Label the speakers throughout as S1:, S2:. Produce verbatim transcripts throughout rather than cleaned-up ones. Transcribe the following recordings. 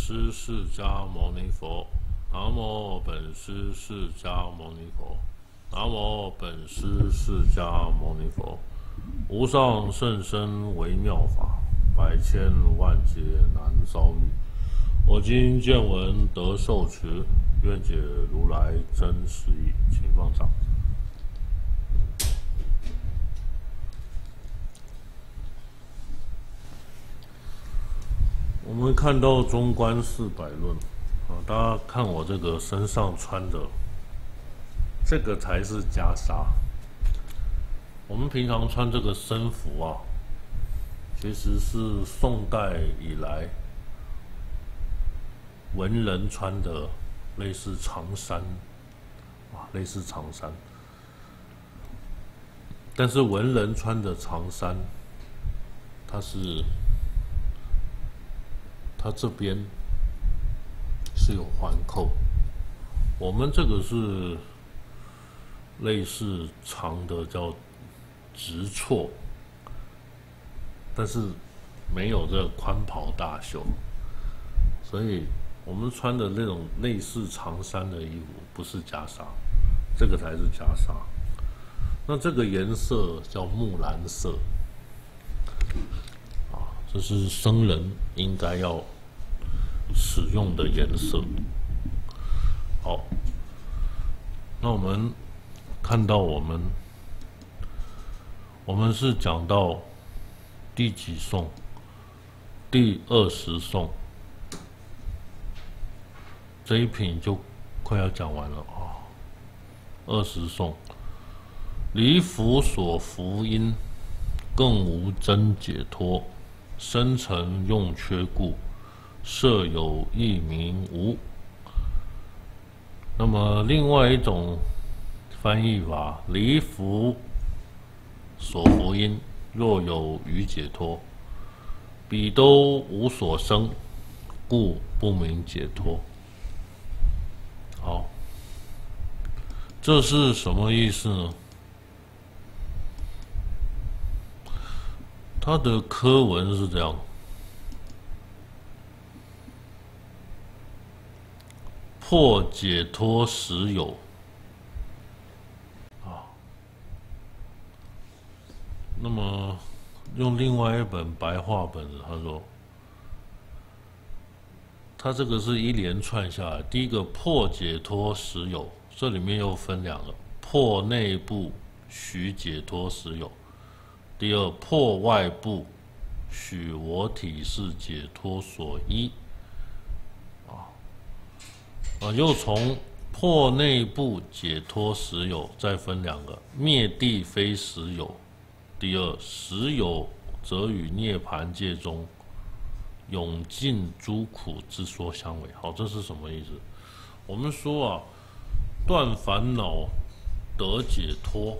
S1: 师释迦牟尼佛，南无本师释迦牟尼佛，南无本师释迦牟尼佛。无上甚深微妙法，百千万劫难遭遇。我今见闻得受持，愿解如来真实义。请放掌。我们看到《中观四百论》啊，大家看我这个身上穿的，这个才是袈裟。我们平常穿这个僧服啊，其实是宋代以来文人穿的类似长衫啊，类似长衫。但是文人穿的长衫，它是它这边是有环扣，我们这个是类似长的叫直绰，但是没有这个宽袍大袖，所以我们穿的那种类似长衫的衣服不是袈裟，这个才是袈裟。那这个颜色叫木蓝色，啊，这是僧人应该要使用的颜色。好，那我们看到我们我们是讲到第几颂？第二十颂，这一品就快要讲完了啊。二十颂，离福所福因，更无真解脱，生成用缺故，设有异名无。那么另外一种翻译法，离福所福因，若有余解脱，彼都无所生，故不名解脱。好，这是什么意思呢？它的科文是这样：破解脱实有。那么用另外一本白话本的，他说，他这个是一连串下来，第一个破解脱实有，这里面又分两个，破内部许解脱实有，第二破外部许我体是解脱所依。啊啊，又从破内部解脱实有再分两个，灭地非实有。第二，实有则与涅盘界中永尽诸苦之说相违。好，这是什么意思？我们说啊，断烦恼得解脱，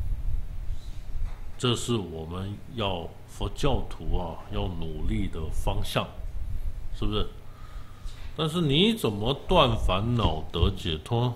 S1: 这是我们要佛教徒啊要努力的方向，是不是？但是你怎么断烦恼得解脱？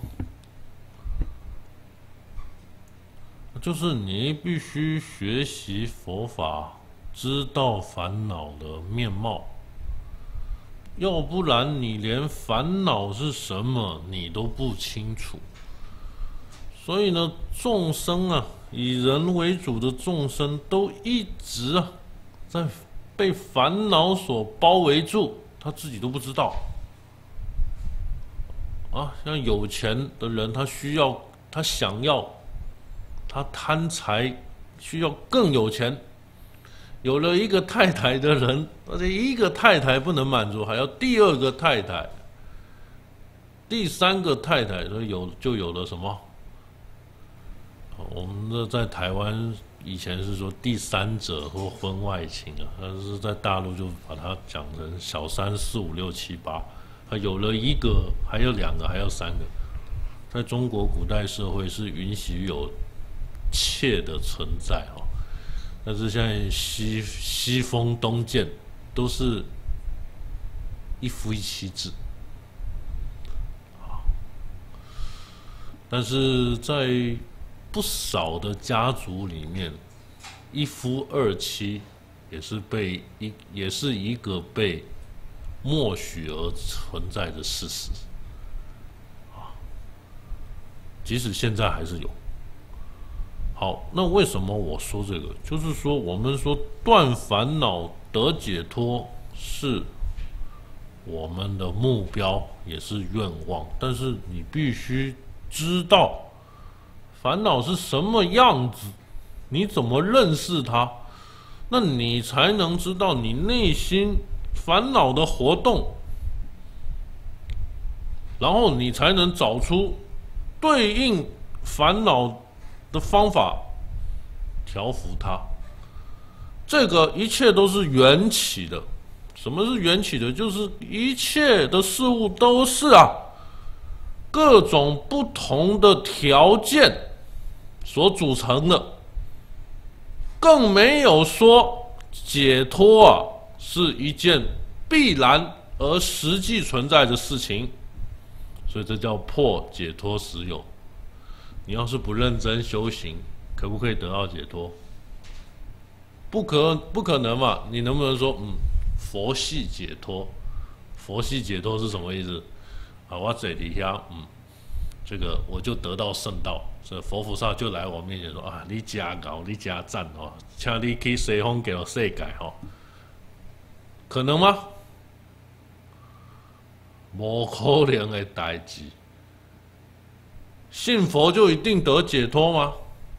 S1: 就是你必须学习佛法，知道烦恼的面貌，要不然你连烦恼是什么你都不清楚。所以呢，众生啊，以人为主的众生都一直啊在被烦恼所包围住，他自己都不知道。啊，像有钱的人，他需要，他想要。他贪财，需要更有钱。有了一个太太的人，而且一个太太不能满足，还要第二个太太、第三个太太，所以有就有了什么？我们这在台湾以前是说第三者或婚外情啊，但是在大陆就把它讲成小三、四五六七八。他有了一个，还有两个，还有三个。在中国古代社会是允许有妾的存在哦，但是现在西西风东渐都是一夫一妻制，但是在不少的家族里面，一夫二妻也是被一也是一个被默许而存在的事实啊，即使现在还是有。好，那为什么我说这个？就是说，我们说断烦恼得解脱是我们的目标，也是愿望，但是你必须知道烦恼是什么样子，你怎么认识它，那你才能知道你内心烦恼的活动，然后你才能找出对应烦恼的方法，调伏它。这个一切都是缘起的。什么是缘起的？就是一切的事物都是啊，各种不同的条件所组成的，更没有说解脱啊是一件必然而实际存在的事情，所以这叫破解脱实有。你要是不认真修行，可不可以得到解脱？不可，不可能嘛！你能不能说，嗯，佛系解脱？佛系解脱是什么意思？啊，我嘴里下，嗯，这个我就得到圣道，所以佛菩萨就来我面前说啊，你加高，你加赞哦，请你去西方给我世界哦，可能吗？无可能的代志。信佛就一定得解脱吗？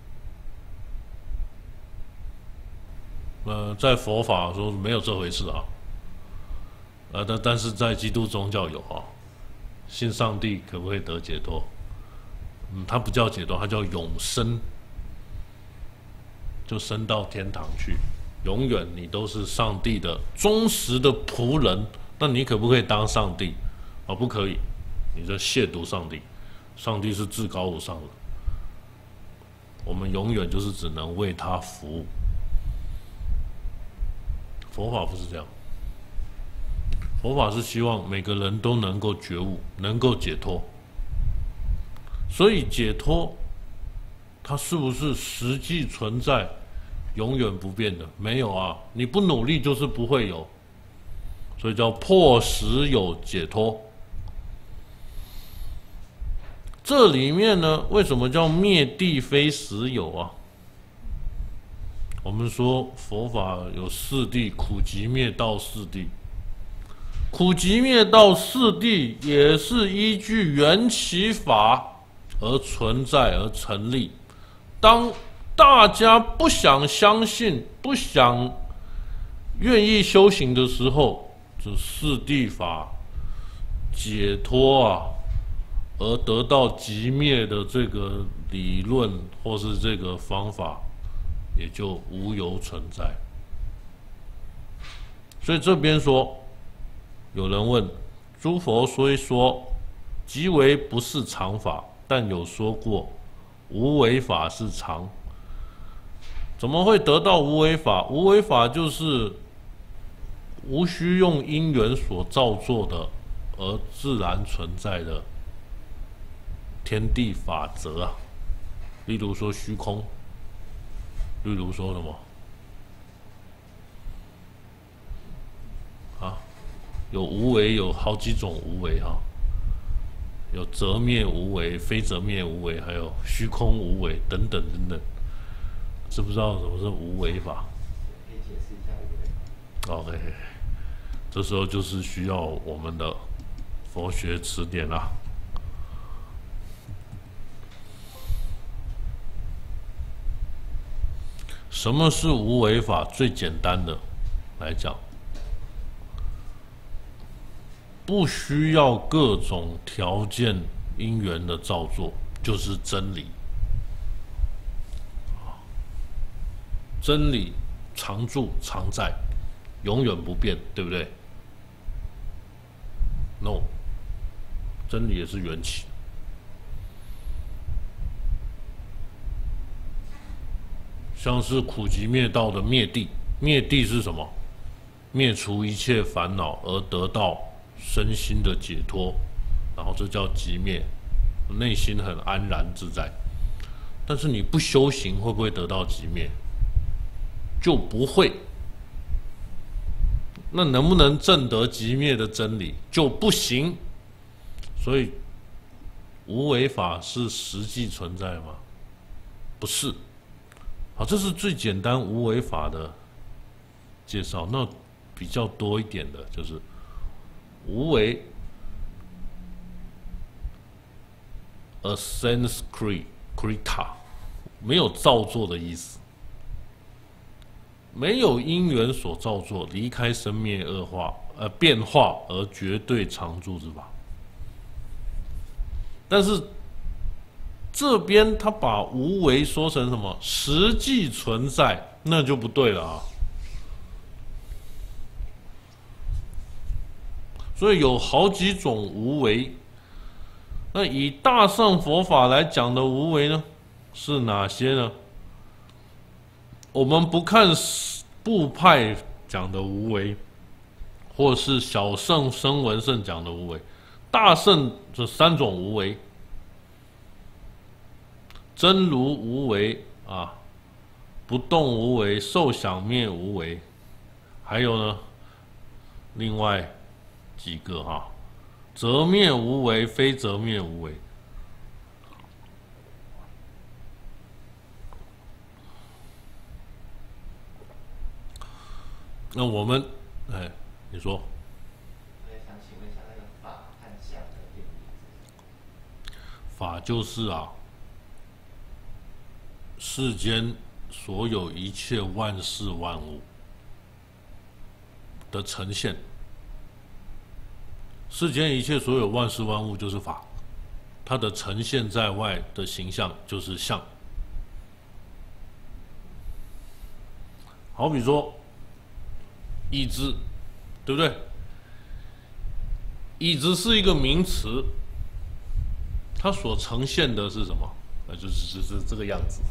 S1: 呃，在佛法说没有这回事啊。呃，但但是在基督宗教有啊，信上帝可不可以得解脱？嗯，它不叫解脱，它叫永生，就升到天堂去，永远你都是上帝的忠实的仆人。那你可不可以当上帝？啊，不可以，你这亵渎上帝。上帝是至高无上的，我们永远就是只能为他服务。佛法不是这样，佛法是希望每个人都能够觉悟，能够解脱。所以解脱，它是不是实际存在、永远不变的？没有啊，你不努力就是不会有。所以叫破实有解脱。这里面呢，为什么叫灭地非实有啊？我们说佛法有四谛，苦集灭道四谛。苦集灭道四谛也是依据缘起法而存在而成立。当大家不想相信、不想愿意修行的时候，这四谛法解脱啊，而得到寂灭的这个理论或是这个方法，也就无有存在。所以这边说，有人问：诸佛虽说即为不是常法，但有说过无为法是常。怎么会得到无为法？无为法就是无需用因缘所造作的，而自然存在的天地法则啊。例如说虚空，例如说什么啊？有无为，有好几种无为啊，有则灭无为、非则灭无为，还有虚空无为等等等等。知不知道什么是无为法？
S2: 可以解释一下无为法。
S1: OK， 这时候就是需要我们的佛学词典啦。什么是无为法？最简单的来讲，不需要各种条件因缘的造作，就是真理。真理常住常在，永远不变，对不对 ？No， 真理也是缘起。像是苦集灭道的灭地，灭地是什么？灭除一切烦恼而得到身心的解脱，然后这叫寂灭，内心很安然自在。但是你不修行，会不会得到寂灭？就不会。 那能不能证得即灭的真理就不行。所以无为法是实际存在吗？不是。好，这是最简单无为法的介绍。那比较多一点的就是无为 a sense creata， 没有造作的意思，没有因缘所造作，离开生灭恶化呃变化而绝对常住之法。但是这边他把无为说成什么实际存在，那就不对了啊。所以有好几种无为。那以大乘佛法来讲的无为呢，是哪些呢？我们不看部派讲的无为，或是小乘声闻乘讲的无为，大乘这三种无为。真如无为啊，不动无为，受想灭无为，还有呢，另外几个哈、啊，则灭无为，非则灭无为。那我们，哎，你说。
S2: 我也想请问一下，那个法和相的定义？
S1: 法就是啊。世间所有一切万事万物的呈现，世间一切所有万事万物就是法，它的呈现在外的形象就是相。好比说椅子，对不对？椅子是一个名词，它所呈现的是什么？那就是就是这个样子。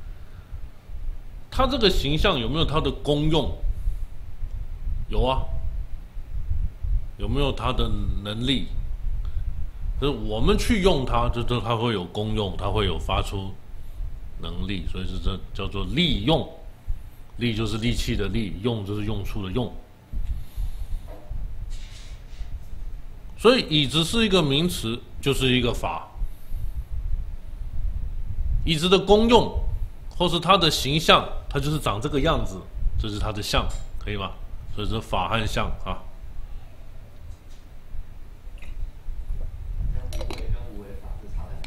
S1: 它这个形象有没有它的功用？有啊。有没有它的能力？就是我们去用它，就是它会有功用，它会有发出能力，所以是这叫做利用。利就是利器的利，用就是用处的用。所以椅子是一个名词，就是一个法。椅子的功用，或是它的形象，它就是长这个样子，这是它的相，可以吗？所以是法和相啊。
S2: 那无为跟无为法是差在哪？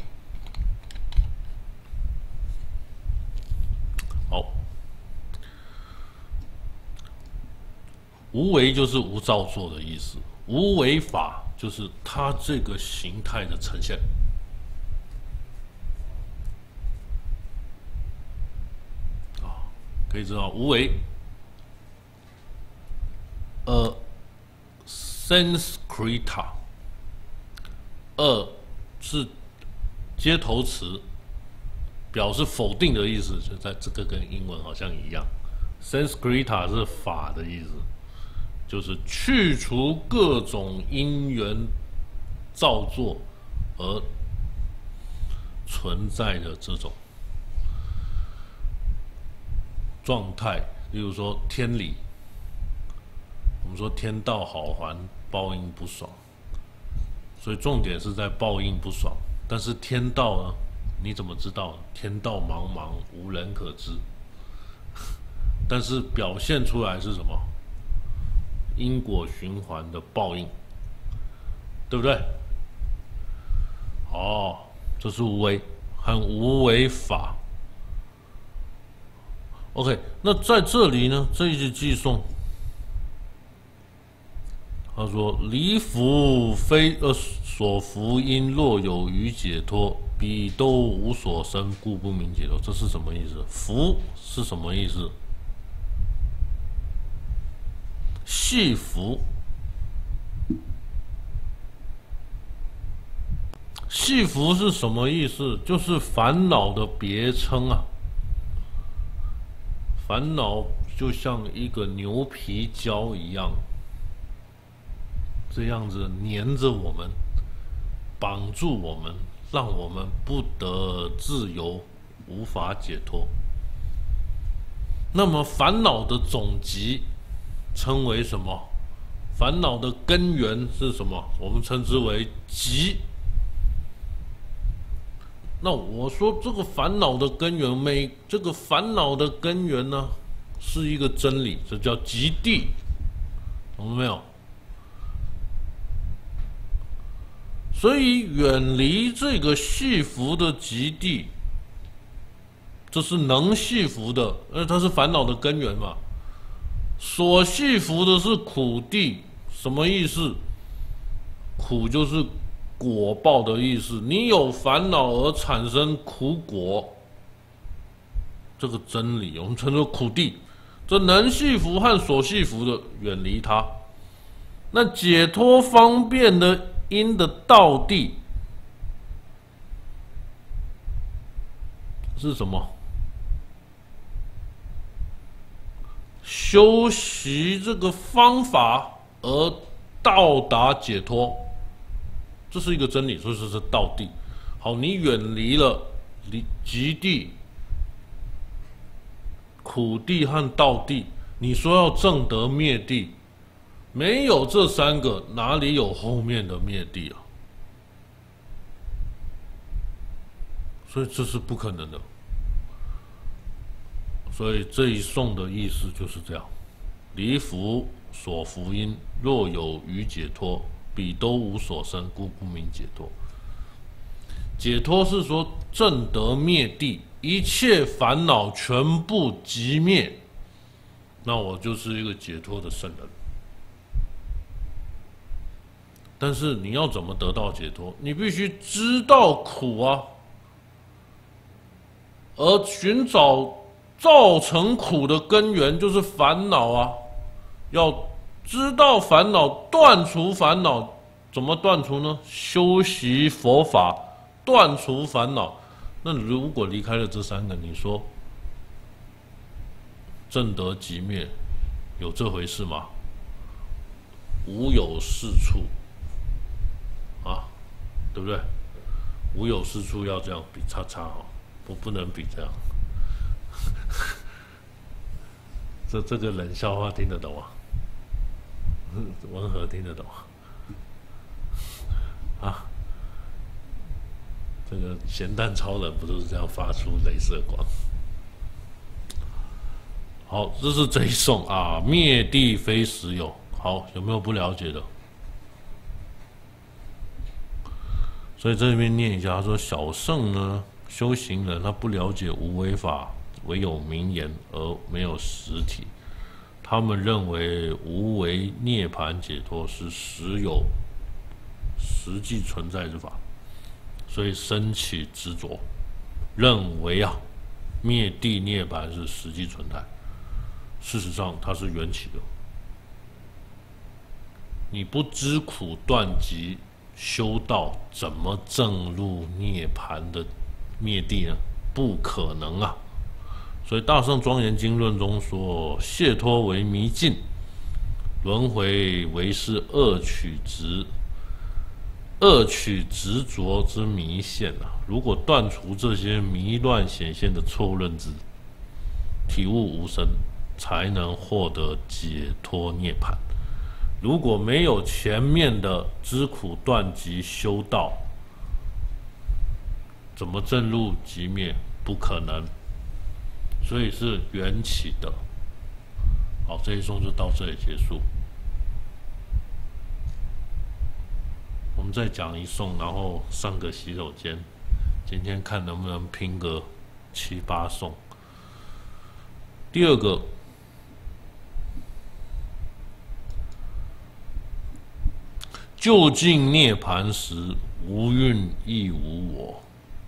S1: 好，无为就是无造作的意思，无为法就是它这个形态的呈现。可以知道无为 a sense creata， a 是接头词，表示否定的意思，就在这个跟英文好像一样。sense creata 是法的意思，就是去除各种因缘造作而存在的这种状态，例如说天理，我们说天道好还，报应不爽，所以重点是在报应不爽。但是天道呢，你怎么知道？天道茫茫，无人可知。但是表现出来是什么？因果循环的报应，对不对？哦，这是无为和无为法。OK， 那在这里呢，这一句偈颂，他说：“离福非呃所福因，若有余解脱，彼都无所生，故不明解脱。”这是什么意思？福是什么意思？系福，系福是什么意思？就是烦恼的别称啊。烦恼就像一个牛皮胶一样，这样子粘着我们，绑住我们，让我们不得自由，无法解脱。那么烦恼的总集称为什么？ 烦恼的根源是什么？我们称之为集。那我说这个烦恼的根源，每这个烦恼的根源呢，是一个真理，这叫极地，懂了没有？所以远离这个系缚的极地，这是能系缚的，因为它是烦恼的根源嘛。所系缚的是苦地，什么意思？苦就是果报的意思，你有烦恼而产生苦果，这个真理我们称作苦地。这能系缚和所系缚的，远离它。那解脱方便的因的道地是什么？修习这个方法而到达解脱，这是一个真理，所以说是道地。好，你远离了离极地、苦地和道地，你说要证得灭地，没有这三个，哪里有后面的灭地啊？所以这是不可能的。所以这一颂的意思就是这样：离福所福因，若有余解脱，彼都无所生，故不名解脱。解脱是说证得灭地，一切烦恼全部寂灭，那我就是一个解脱的圣人。但是你要怎么得到解脱？你必须知道苦啊，而寻找造成苦的根源就是烦恼啊。要知道烦恼，断除烦恼，怎么断除呢？修习佛法，断除烦恼。那如果离开了这三个，你说证得寂灭，有这回事吗？无有是处啊，对不对？无有是处要这样比叉叉哦，不不能比这样。这这个冷笑话听得懂吗？文和听得懂啊？这个咸蛋超人不都是这样发出雷射光？好，这是这一颂啊，灭地非实有。好，有没有不了解的？所以这边念一下，他说小圣呢，修行人他不了解无为法，唯有名言而没有实体。他们认为无为涅槃解脱是实有、实际存在之法，所以生起执着，认为啊，灭地涅槃是实际存在。事实上，它是缘起的。你不知苦断集，修道怎么证入涅槃的灭地呢？不可能啊！所以《大圣庄严经论》中说：“解脱为迷境，轮回为是恶取执，恶取执着之迷现啊！如果断除这些迷乱显现的错误认知，体悟无生，才能获得解脱涅槃。如果没有前面的知苦断集修道，怎么证入寂灭？不可能。所以是缘起的。好，这一颂就到这里结束。我们再讲一颂，然后上个洗手间。今天看能不能拼个七八颂。第二个，究竟涅槃时，无蕴亦无我。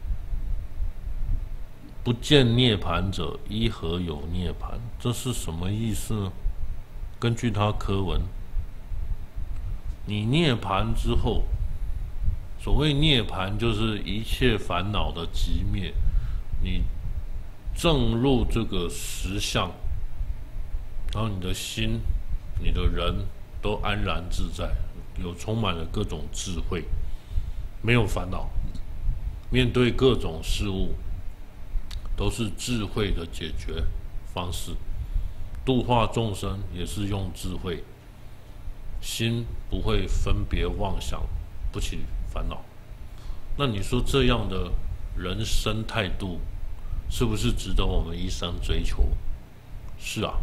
S1: 不见涅槃者，依何有涅槃？这是什么意思呢？根据他科文，你涅槃之后，所谓涅槃就是一切烦恼的寂灭，你证入这个实相，然后你的心、你的人都安然自在，有充满了各种智慧，没有烦恼，面对各种事物都是智慧的解决方式，度化众生也是用智慧， 心不会分别妄想，不起烦恼。那你说这样的人生态度，是不是值得我们一生追求？是啊。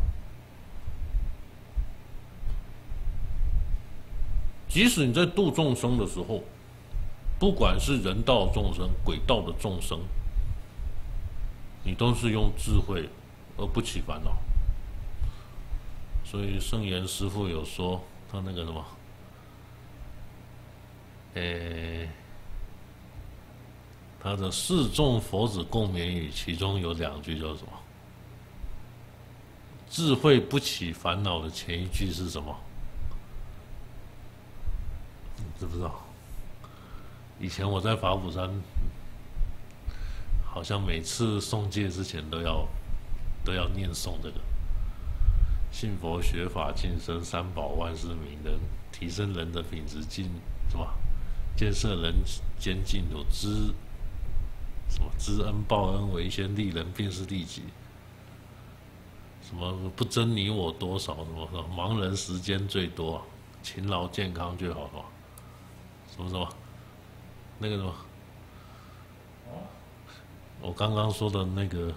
S1: 即使你在度众生的时候，不管是人道众生、鬼道的众生，你都是用智慧而不起烦恼。所以圣严师父有说，他那个什么，诶，他的四众佛子共勉语，其中有两句叫什么？智慧不起烦恼的前一句是什么？你知不知道？以前我在法鼓山，好像每次诵戒之前都要都要念诵这个。信佛学法净身三宝万事明人，提升人的品质进什么？建设人间净土，知什么？知恩报恩为先，利人便是利己。什么不争你我多少？什么什么盲人时间最多、啊，勤劳健康最好，什么什么什么那个什么？我刚刚说的那个。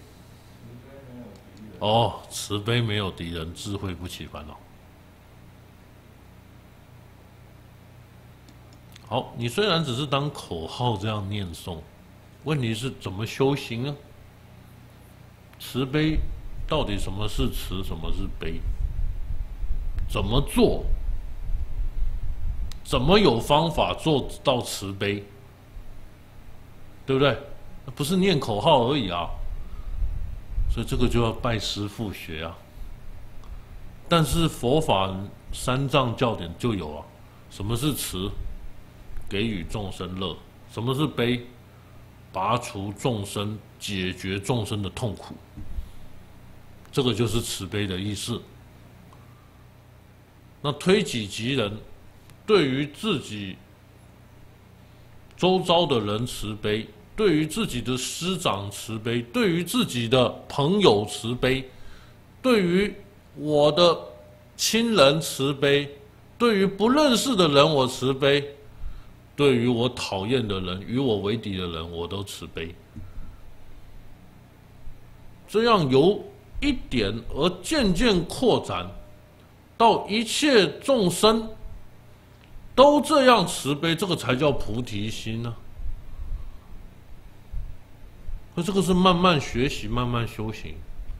S1: 哦，慈悲没有敌人，智慧不起烦恼。好，你虽然只是当口号这样念诵，问题是怎么修行呢？慈悲到底什么是慈，什么是悲？怎么做？怎么有方法做到慈悲？对不对？不是念口号而已啊。所以这个就要拜师父学啊。但是佛法三藏教典就有啊，什么是慈？给予众生乐。什么是悲？拔除众生，解决众生的痛苦。这个就是慈悲的意思。那推己及人，对于自己周遭的人慈悲，对于自己的师长慈悲，对于自己的朋友慈悲，对于我的亲人慈悲，对于不认识的人我慈悲，对于我讨厌的人、与我为敌的人，我都慈悲。这样由一点而渐渐扩展，到一切众生都这样慈悲，这个才叫菩提心呢、啊。那这个是慢慢学习、慢慢修行。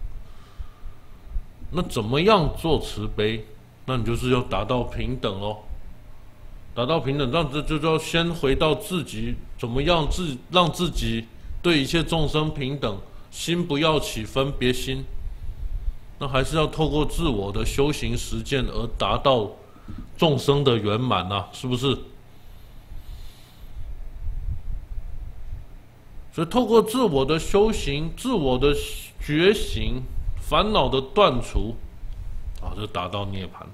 S1: 那怎么样做慈悲？那你就是要达到平等哦。达到平等，那这就要先回到自己，怎么样自让自己对一切众生平等，心不要起分别心。那还是要透过自我的修行实践而达到众生的圆满啊，是不是？所以透过自我的修行、自我的觉醒、烦恼的断除，啊，就达到涅槃。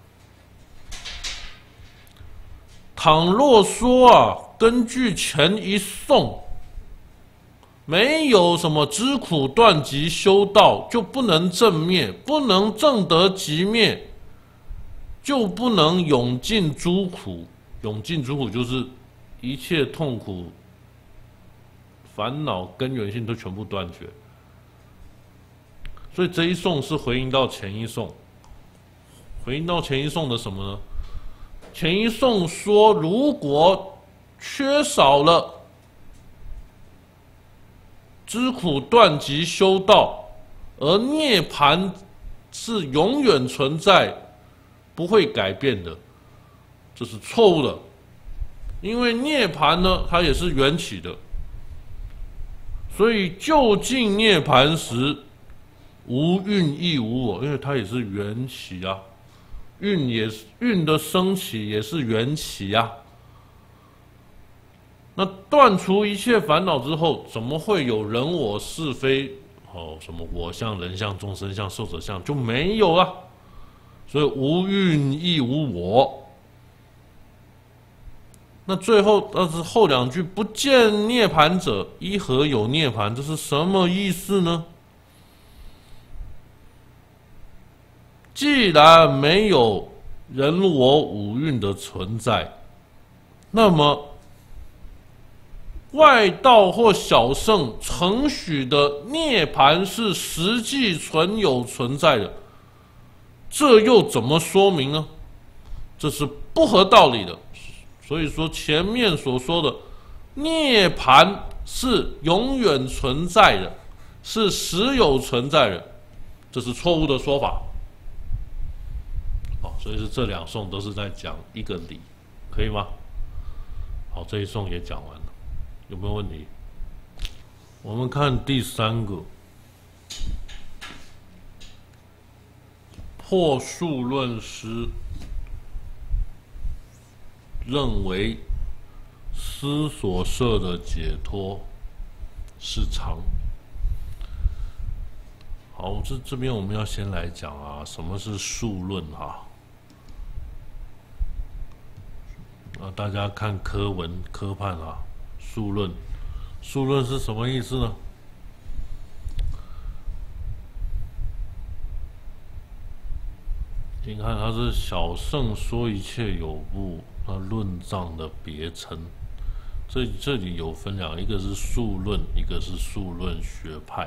S1: 倘若说啊，根据前一颂，没有什么知苦断集修道，就不能正灭，不能正得即灭，就不能永尽诸苦。永尽诸苦就是一切痛苦、烦恼根源性都全部断绝。所以这一颂是回应到前一颂，回应到前一颂的什么呢？前一颂说，如果缺少了知苦断集修道，而涅槃是永远存在，不会改变的，这是错误的。因为涅槃呢，它也是缘起的，所以究竟涅槃时，无蕴亦无我，因为它也是缘起啊。蕴也是蕴的升起也是缘起啊。那断除一切烦恼之后，怎么会有人我是非？哦，什么我相、人相、众生相、寿者相就没有了。所以无蕴亦无我。那最后，但是后两句不见涅槃者，依何有涅槃？这是什么意思呢？既然没有人我五蕴的存在，那么外道或小圣承许的涅槃是实际存有存在的，这又怎么说明呢？这是不合道理的。所以说前面所说的涅槃是永远存在的，是实有存在的，这是错误的说法。好，所以是这两颂都是在讲一个理，可以吗？好，这一颂也讲完了，有没有问题？我们看第三个，破数论师认为思所摄的解脱是常。好，这这边我们要先来讲啊，什么是数论哈？啊，大家看科文科判啊，数论，数论是什么意思呢？你看，它是小圣说一切有部，那论藏的别称。这这里有分两个，一个是数论，一个是数论学派。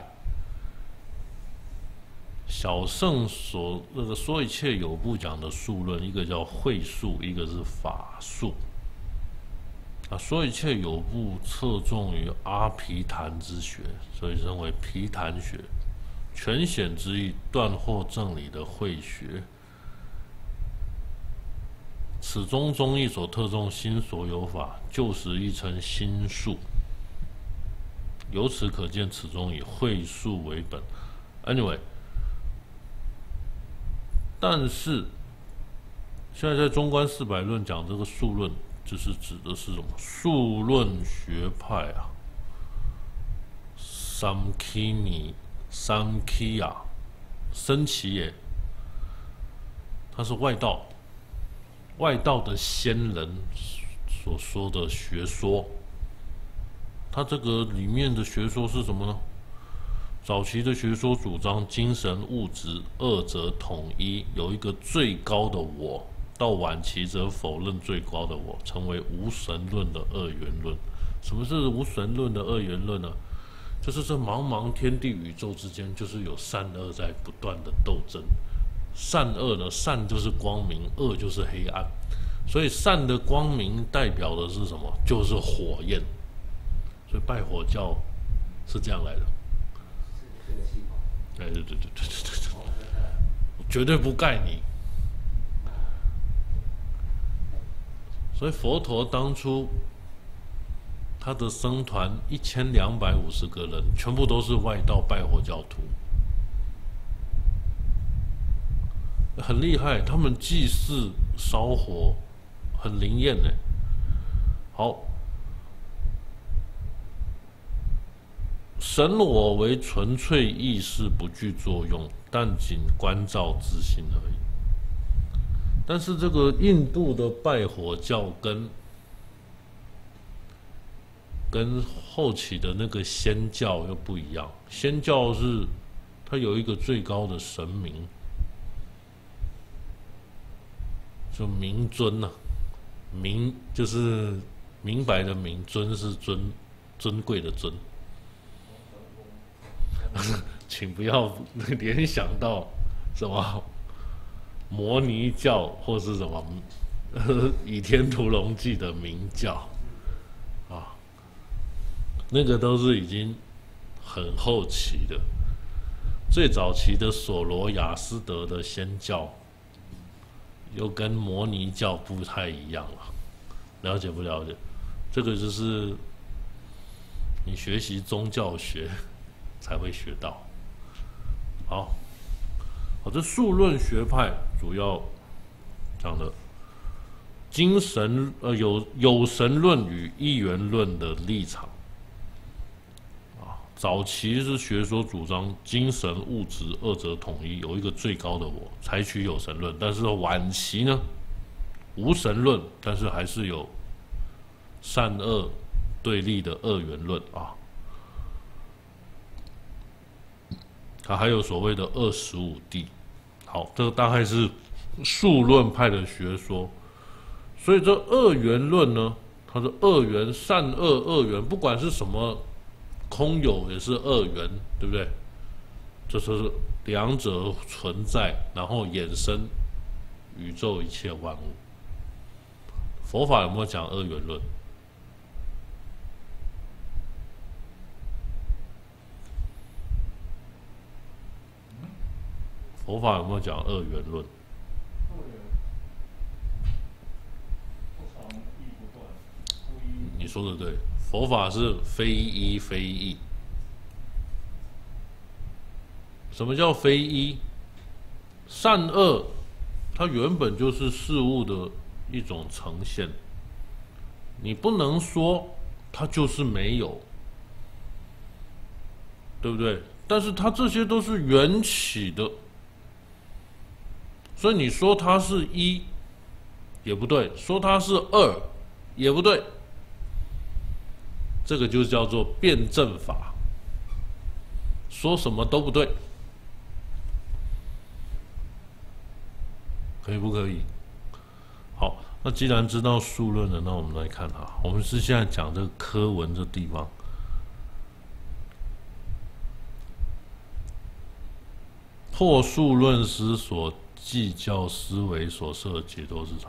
S1: 小圣所那个说一切有部讲的数论，一个叫慧数，一个是法数。啊，说一切有部侧重于阿毗昙之学，所以称为毗昙学。全显之意，断惑正理的慧学。此中中义所特重心所有法，旧时亦称心术。由此可见，此中以慧术为本。Anyway， 但是现在在中观四百论讲这个数论，就是指的是什么？数论学派啊 ，Samkhini Samkhya 僧祇也，它是外道。外道的仙人所说的学说，它这个里面的学说是什么呢？早期的学说主张精神物质二者统一，有一个最高的我；到晚期则否认最高的我，成为无神论的二元论。什么是无神论的二元论呢？就是这茫茫天地宇宙之间，就是有善恶在不断的斗争。善恶呢？善就是光明，恶就是黑暗。所以善的光明代表的是什么？就是火焰。所以拜火教是这样来的。
S2: 是这个系统。
S1: 哎，对对对对对对对，我绝对不盖你。所以佛陀当初他的僧团一千两百五十个人，全部都是外道拜火教徒。很厉害，他们祭祀烧火很灵验呢。好，神我为纯粹意识，不具作用，但仅关照自心而已。但是这个印度的拜火教跟跟后期的那个仙教又不一样，仙教是它有一个最高的神明。就明尊呐、啊，明就是明白的明，尊是尊尊贵的尊。请不要联想到什么摩尼教或是什么《倚天屠龙记》的明教啊，那个都是已经很后期的。最早期的索罗亚斯德的仙教。又跟摩尼教不太一样了，了解不了解？这个就是你学习宗教学才会学到。好，好，这数论学派主要讲的精神呃有有神论与一元论的立场。早期是学说主张精神物质二者统一，有一个最高的我，采取有神论。但是晚期呢，无神论，但是还是有善恶对立的二元论啊。它还有所谓的二十五谛。好，这个大概是数论派的学说。所以这二元论呢，它是二元善恶二元，不管是什么空有也是二元，对不对？这就是两者存在，然后衍生宇宙一切万物。佛法有没有讲二元论？佛法有没有讲二元论？你说的对，佛法是非一非异。什么叫非一？善恶，它原本就是事物的一种呈现，你不能说它就是没有，对不对？但是它这些都是缘起的，所以你说它是一也不对，说它是二也不对，这个就叫做辩证法，说什么都不对。可以不可以？好，那既然知道数论了，那我们来看哈，我们是现在讲这个科文这地方。破数论师所计较思维所设的解脱市场。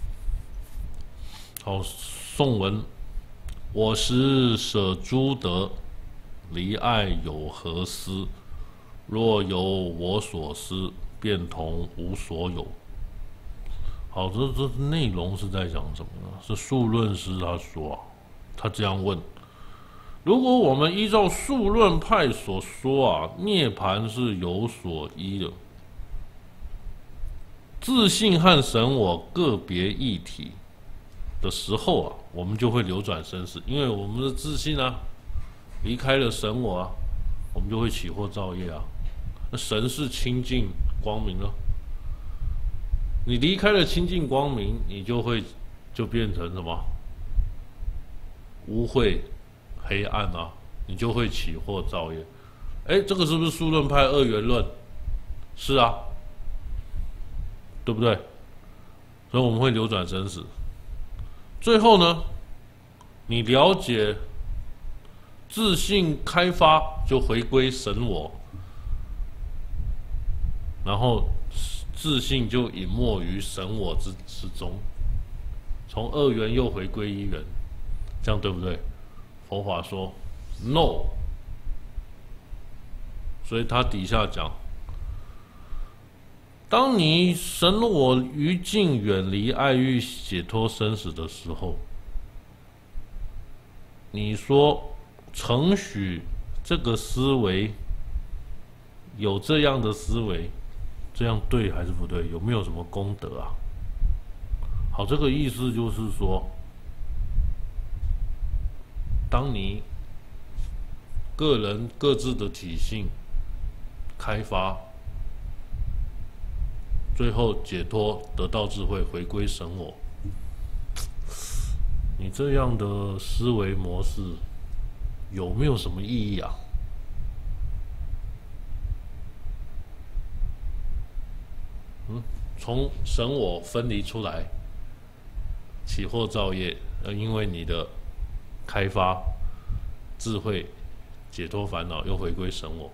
S1: 好，颂文：我时舍诸德，离爱有何思？若有我所思，便同无所有。好，这这内容是在讲什么呢？是数论师他说啊，他这样问：如果我们依照数论派所说啊，涅槃是有所依的，自性和神我个别一体的时候啊，我们就会流转生死，因为我们的自性啊离开了神我啊，我们就会起惑造业啊。那神是清净光明了。你离开了清净光明，你就会就变成什么？污秽、黑暗啊，你就会起惑造业。哎，这个是不是数论派二元论？是啊，对不对？所以我们会流转生死。最后呢，你了解自性开发，就回归神我，然后自性就隐没于神我之之中，从二元又回归一元，这样对不对？佛法说 no， 所以他底下讲，当你神我于境远离爱欲解脱生死的时候，你说承许这个思维有这样的思维，这样对还是不对？有没有什么功德啊？好，这个意思就是说，当你个人各自的体性开发，最后解脱，得到智慧，回归神我，你这样的思维模式有没有什么意义啊？嗯，从神我分离出来，起惑造业，呃，因为你的开发智慧解脱烦恼，又回归神我，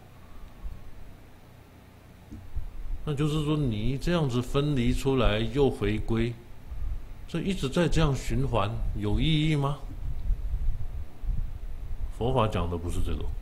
S1: 那就是说你这样子分离出来又回归，这一直在这样循环，有意义吗？佛法讲的不是这个，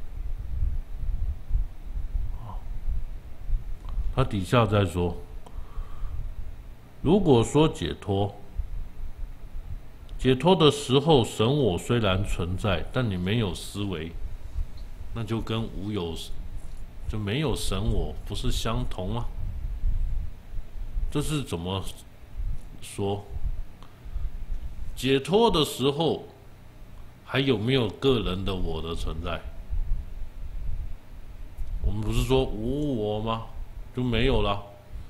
S1: 他底下在说，如果说解脱，解脱的时候，神我虽然存在，但你没有思维，那就跟无有，就没有神我，不是相同吗？这是怎么说？解脱的时候，还有没有个人的我的存在？我们不是说无我吗？就没有了，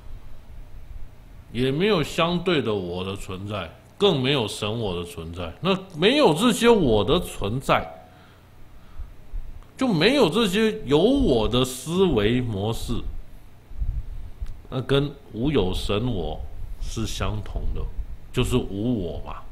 S1: 也没有相对的我的存在，更没有神我的存在。那没有这些我的存在，就没有这些有我的思维模式。 那跟无有神我是相同的，就是无我嘛。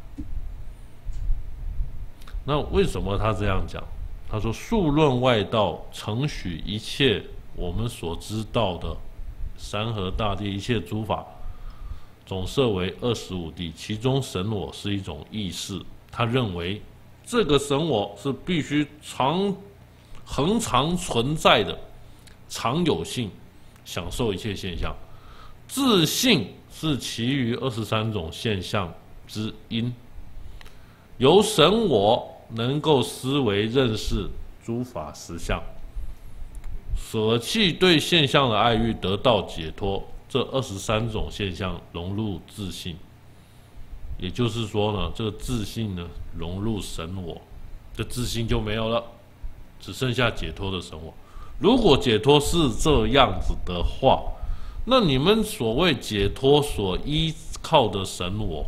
S1: 那为什么他这样讲？他说：“数论外道，承许一切我们所知道的山河大地一切诸法，总设为二十五谛，其中神我是一种意识。他认为这个神我是必须常恒常存在的，常有性，享受一切现象。自性是其余二十三种现象之因，由神我能够思维认识诸法实相，舍弃对现象的爱欲，得到解脱。这二十三种现象融入自性，也就是说呢，这个自性呢融入神我，这自性就没有了，只剩下解脱的神我。如果解脱是这样子的话，那你们所谓解脱所依靠的神我，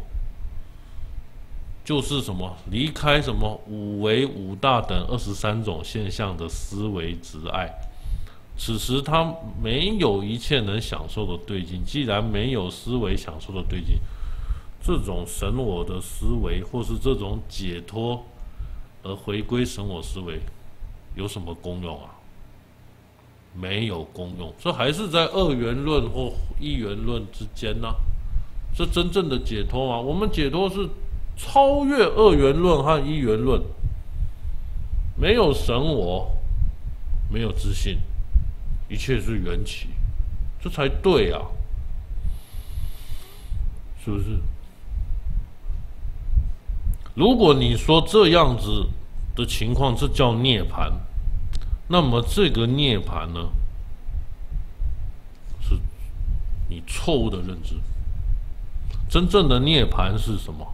S1: 就是什么？离开什么五维、五大等二十三种现象的思维执爱。此时他没有一切能享受的对境。既然没有思维享受的对境，这种神我的思维，或是这种解脱而回归神我思维，有什么功用啊？没有功用。这还是在二元论或一元论之间呢、啊。这真正的解脱吗？我们解脱是超越二元论和一元论，没有神我，没有自性，一切是缘起，这才对啊，是不是？如果你说这样子的情况，这叫涅槃，那么这个涅槃呢，是你错误的认知。真正的涅槃是什么？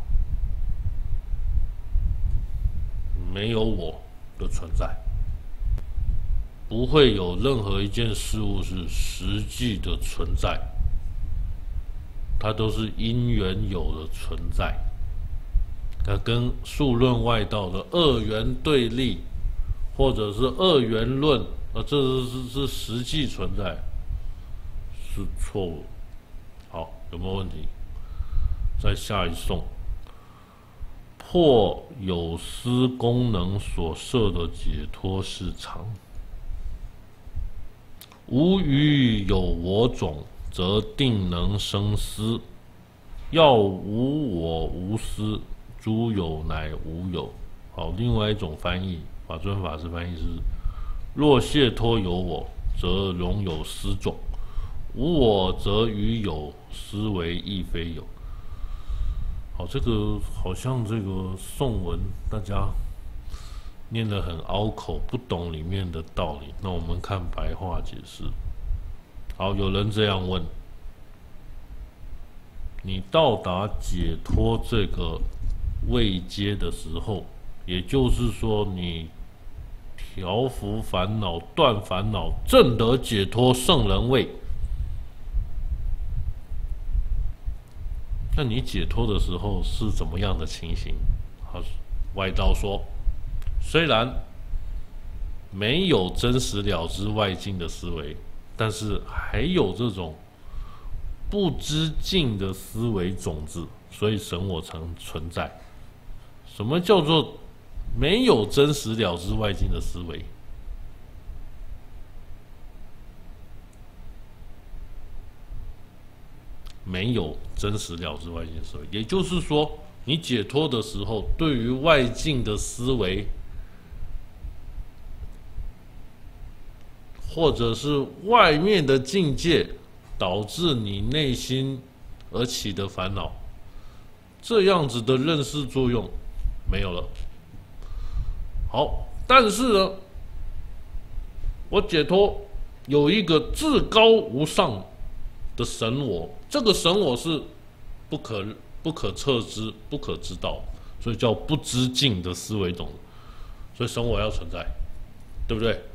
S1: 没有我的存在，不会有任何一件事物是实际的存在，它都是因缘有的存在。它跟数论外道的二元对立，或者是二元论，啊，这是是实际存在，是错误。好，有没有问题？再下一颂。破有思功能所设的解脱市场，无余有我种，则定能生思。要无我无思，诸有乃无有。好，另外一种翻译，法尊法师翻译是：若解脱有我，则容有思种；无我，则于有思为亦非有。好，这个好像这个颂文大家念得很拗口，不懂里面的道理。那我们看白话解释。好，有人这样问：你到达解脱这个位阶的时候，也就是说你调伏烦恼、断烦恼、证得解脱圣人位，那你解脱的时候是怎么样的情形？好，外道说，虽然没有真实了知外境的思维，但是还有这种不知境的思维种子，所以神我才存在。什么叫做没有真实了知外境的思维？没有真实了知外境思维，也就是说，你解脱的时候，对于外境的思维，或者是外面的境界，导致你内心而起的烦恼，这样子的认识作用没有了。好，但是呢，我解脱有一个至高无上的神我，这个神我是不可不可测知、不可知道，所以叫不知境的思维种。所以神我要存在，对不对？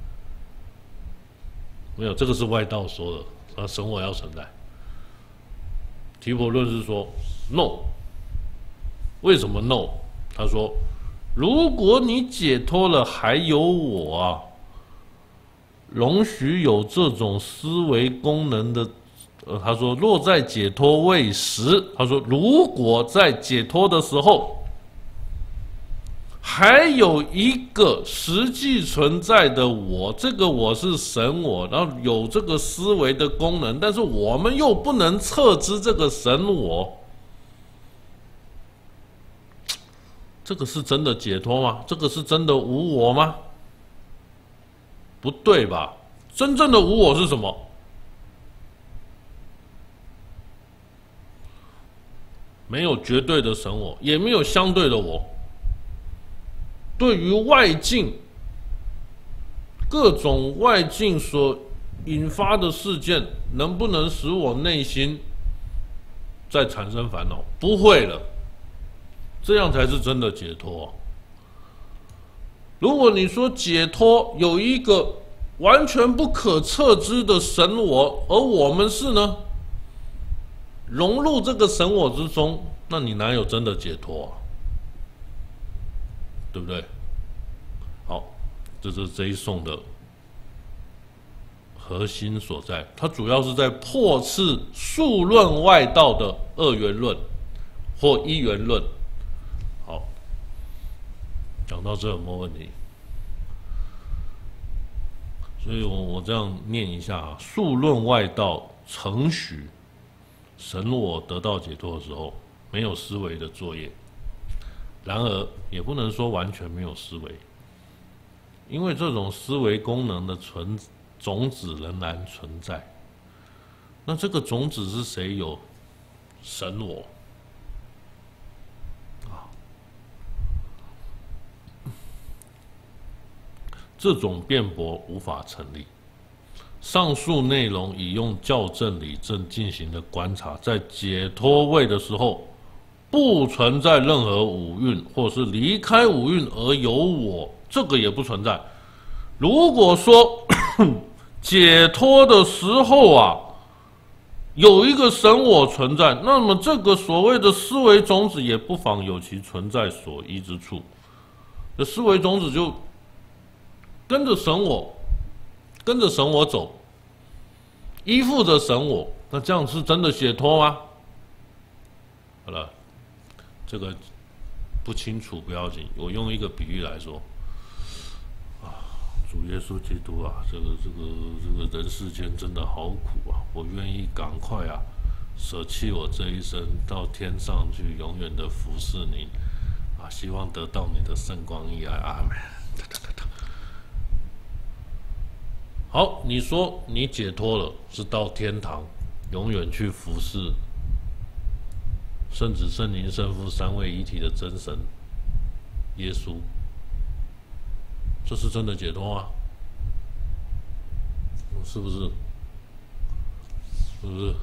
S1: 没有，这个是外道说的，啊，神我要存在。提婆论是说 no， 为什么 no？ 他说，如果你解脱了，还有我啊，容许有这种思维功能的呃，他说若在解脱位时，他说如果在解脱的时候，还有一个实际存在的我，这个我是神我，然后有这个思维的功能，但是我们又不能测知这个神我，这个是真的解脱吗？这个是真的无我吗？不对吧？真正的无我是什么？没有绝对的神我，也没有相对的我。对于外境，各种外境所引发的事件，能不能使我内心再产生烦恼？不会了，这样才是真的解脱。如果你说解脱有一个完全不可测知的神我，而我们是呢，融入这个神我之中，那你哪有真的解脱啊？对不对？好，这是这一颂的核心所在，它主要是在破斥数论外道的二元论或一元论。好，讲到这有没有问题？所以我我这样念一下啊，数论外道承许神我得到解脱的时候，没有思维的作业。然而，也不能说完全没有思维，因为这种思维功能的存种子仍然存在。那这个种子是谁有？神我啊，这种辩驳无法成立。上述内容已用校正理证进行的观察，在解脱位的时候，不存在任何五蕴，或是离开五蕴而有我，这个也不存在。如果说解脱的时候啊，有一个神我存在，那么这个所谓的思维种子也不妨有其存在所依之处。这思维种子就跟着神我，跟着神我走，依附着神我，那这样是真的解脱吗？好了。这个不清楚不要紧，我用一个比喻来说，啊，主耶稣基督啊，这个这个这个人世间真的好苦啊！我愿意赶快啊，舍弃我这一生，到天上去，永远的服侍你，啊，希望得到你的圣光义爱，阿门。好，你说你解脱了，是到天堂，永远去服侍圣子、圣灵、圣父三位一体的真神耶稣，这是真的解脱吗？是不是？是不是？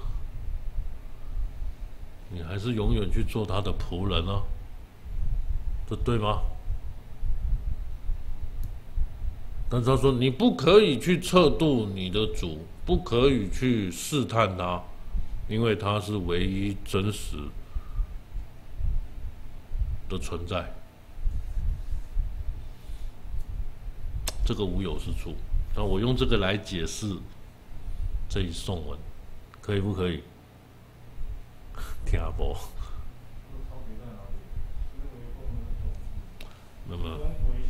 S1: 你还是永远去做他的仆人啊？这对吗？但是他说你不可以去测度你的主，不可以去试探他，因为他是唯一真实的存在，这个无有是处。那我用这个来解释这一颂文，可以不可以？听不懂。那么，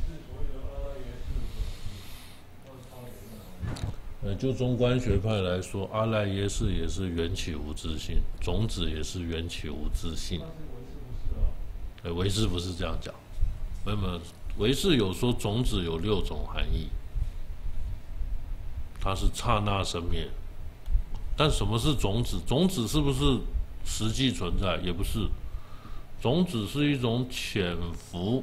S1: 呃，就中观学派来说，阿赖耶识也是缘起无自性，种子也是缘起无自性。呃，唯识不是这样讲，没有没有，唯识有说种子有六种含义，它是刹那生灭。但什么是种子？种子是不是实际存在？也不是，种子是一种潜伏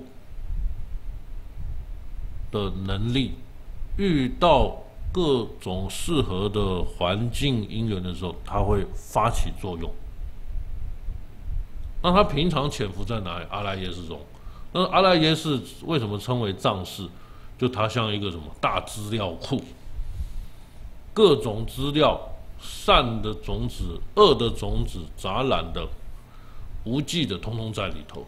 S1: 的能力，遇到各种适合的环境因缘的时候，它会发起作用。那它平常潜伏在哪里？阿赖耶识中。那阿赖耶识为什么称为藏识？就它像一个什么大资料库，各种资料，善的种子、恶的种子、杂染的、无记的，通通在里头。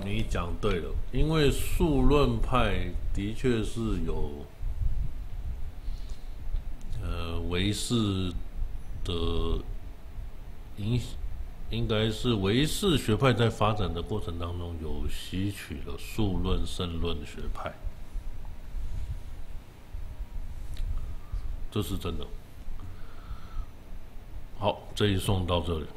S1: 你讲对了，因为数论派的确是有呃唯识的影，应该是唯识学派在发展的过程当中有吸取了数论、胜论学派，这是真的。好，这一颂到这里。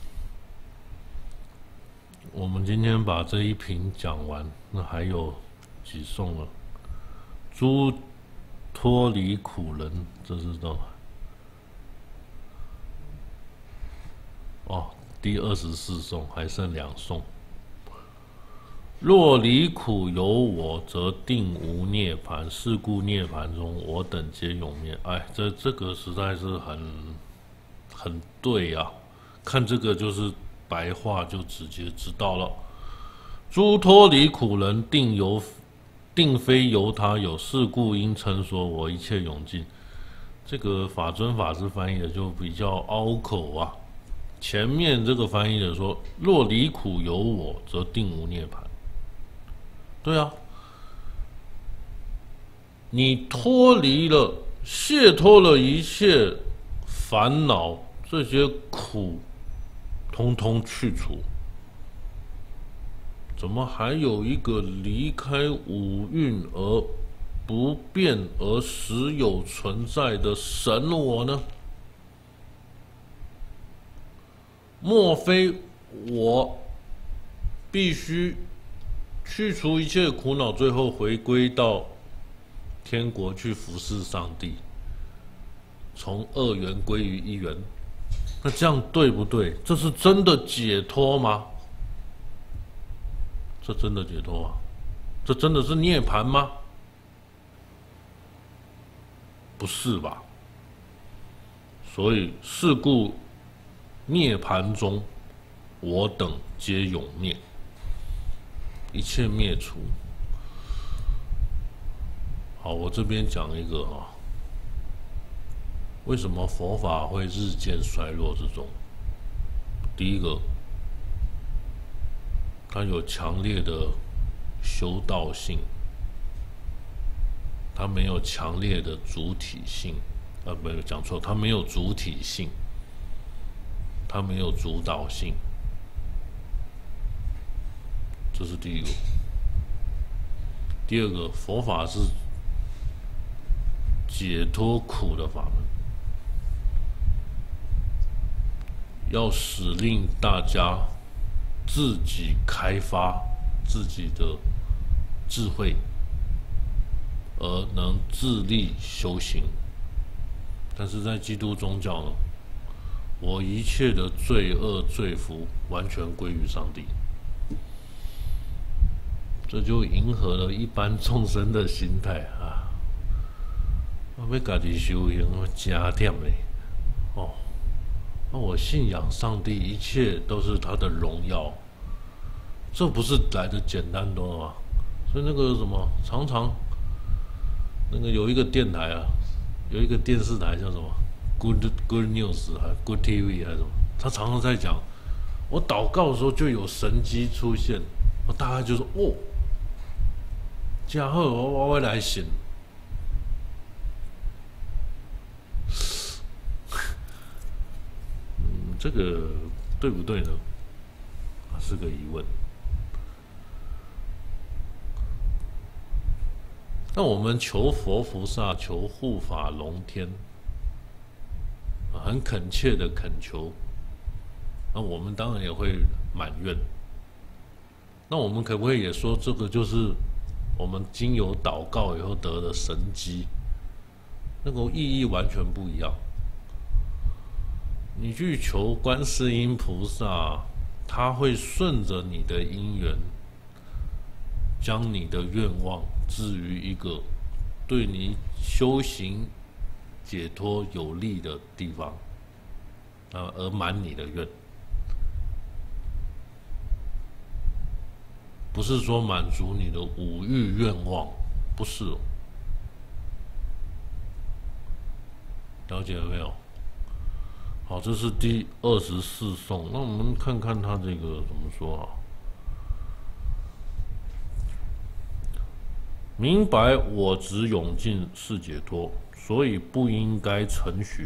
S1: 我们今天把这一瓶讲完，那还有几颂了？诸脱离苦人，这是到哦，第二十四颂还剩两颂。若离苦有我，则定无涅槃。是故涅槃中，我等皆永灭。哎，这这个实在是很很对啊！看这个就是白话，就直接知道了。诸脱离苦人，定由定非由他有，是故应称说我一切永尽。这个法尊法师翻译的就比较拗口啊。前面这个翻译的说，若离苦有我，则定无涅槃。对啊，你脱离了、解脱了一切烦恼，这些苦通通去除，怎么还有一个离开五蕴而不变而实有存在的神我呢？莫非我必须去除一切苦恼，最后回归到天国去服侍上帝，从二元归于一元？那这样对不对？这是真的解脱吗？这真的解脱啊？这真的是涅槃吗？不是吧？所以是故涅槃中，我等皆永灭，一切灭除。好，我这边讲一个哈，为什么佛法会日渐衰落之中？第一个，它有强烈的修道性，它没有强烈的主体性。啊，没有讲错，它没有主体性，它没有主导性，这是第一个。第二个，佛法是解脱苦的法门，要使令大家自己开发自己的智慧，而能自力修行。但是在基督宗教呢，我一切的罪恶罪福完全归于上帝，这就迎合了一般众生的心态啊！我要自己修行，我加点嘞哦。那我信仰上帝，一切都是他的荣耀，这不是来的简单多了吗？所以那个什么，常常那个有一个电台啊，有一个电视台叫什么 Good Good News 还 Good T V 还是什么，他常常在讲，我祷告的时候就有神迹出现，我大概就说哦，加贺我我会来信。嗯，这个对不对呢？是个疑问。那我们求佛菩萨、求护法龙天，很恳切的恳求，那我们当然也会满愿。那我们可不可以也说，这个就是我们经由祷告以后得的神迹？那个意义完全不一样。你去求观世音菩萨，他会顺着你的因缘，将你的愿望置于一个对你修行解脱有利的地方，啊，而满你的愿，不是说满足你的五欲愿望，不是哦。了解了没有？好，这是第二十四颂。那我们看看他这个怎么说啊？ 明白我执永尽是解脱，所以不应该承许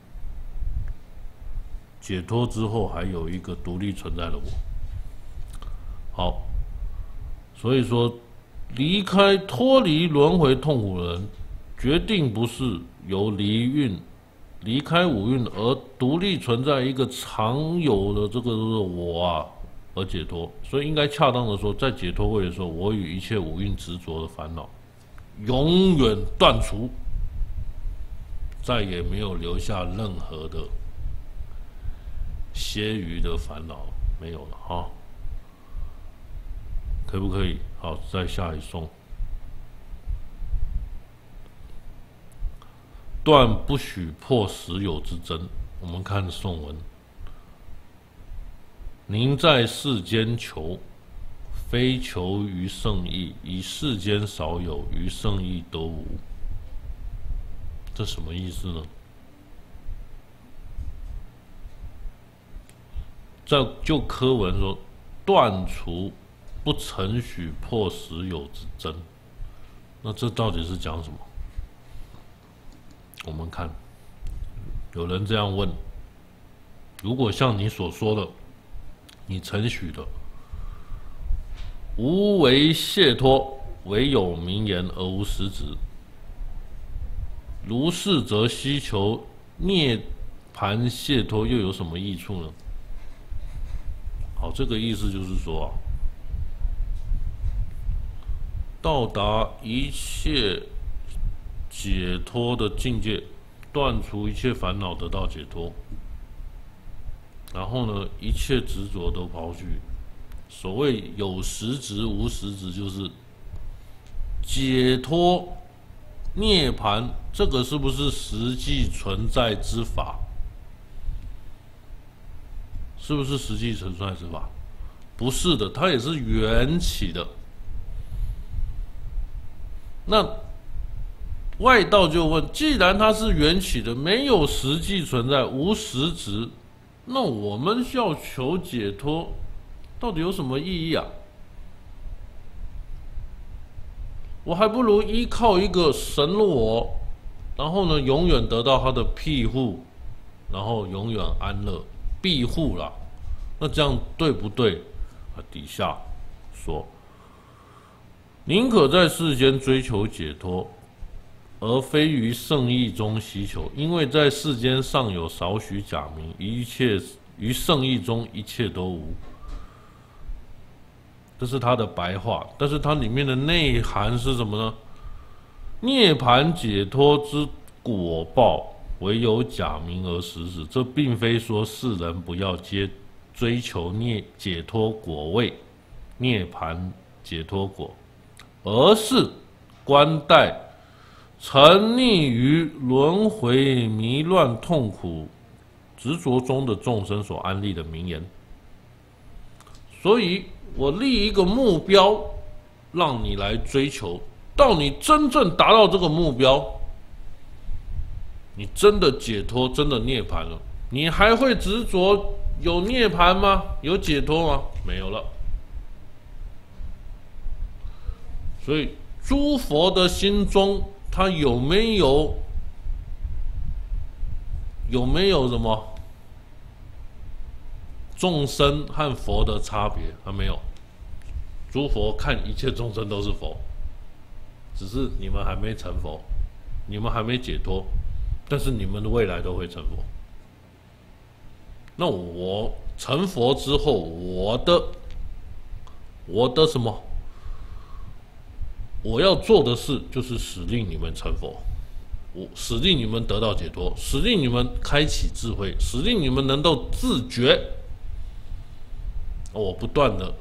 S1: 解脱之后还有一个独立存在的我。好，所以说离开脱离轮回痛苦的人，决定不是由离蕴离开五蕴而独立存在一个常有的这个我啊而解脱。所以应该恰当的说，在解脱位的时候，我与一切五蕴执着的烦恼永远断除，再也没有留下任何的歇余的烦恼，没有了哈。可不可以？好，再下一颂。断不许破实有之真。我们看颂文：宁在世间求，非求于圣义，以世间少有，于圣义都无。这什么意思呢？在就科文说，断除不承许破实有之真。那这到底是讲什么？我们看，有人这样问：如果像你所说的，你承许的无为解脱，唯有名言而无实质，如是则希求涅盘解脱又有什么益处呢？好，这个意思就是说啊，到达一切解脱的境界，断除一切烦恼，得到解脱。然后呢，一切执着都抛去。所谓有实质无实质，就是解脱涅槃，这个是不是实际存在之法？是不是实际存在之法？不是的，它也是缘起的。那外道就问：既然它是缘起的，没有实际存在，无实质，那我们要求解脱，到底有什么意义啊？我还不如依靠一个神我，然后呢，永远得到他的庇护，然后永远安乐庇护啦。那这样对不对？啊，底下说，宁可在世间追求解脱，而非于圣义中希求，因为在世间尚有少许假名，一切于圣义中一切都无。这是他的白话，但是它里面的内涵是什么呢？涅槃解脱之果报，唯有假名而实质。这并非说世人不要皆追求涅解脱果位、涅槃解脱果，而是观待沉溺于轮回迷乱痛苦执着中的众生所安立的名言。所以我立一个目标，让你来追求，到你真正达到这个目标，你真的解脱，真的涅槃了，你还会执着有涅槃吗？有解脱吗？没有了。所以诸佛的心中，他有没有有没有什么众生和佛的差别？他没有。诸佛看一切众生都是佛，只是你们还没成佛，你们还没解脱，但是你们的未来都会成佛。那我成佛之后，我的我的什么？我要做的事就是使令你们成佛，我使令你们得到解脱，使令你们开启智慧，使令你们能够自觉。我不断的，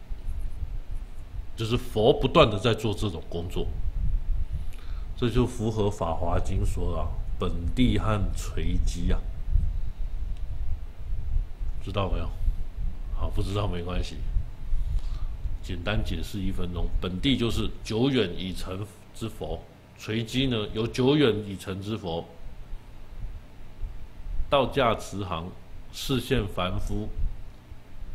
S1: 就是佛不断的在做这种工作，这就符合《法华经》说的、啊、本地和垂基啊，知道没有？好，不知道没关系。简单解释一分钟，本地就是久远已成之佛，垂基呢有久远已成之佛，道驾慈航，示现凡夫，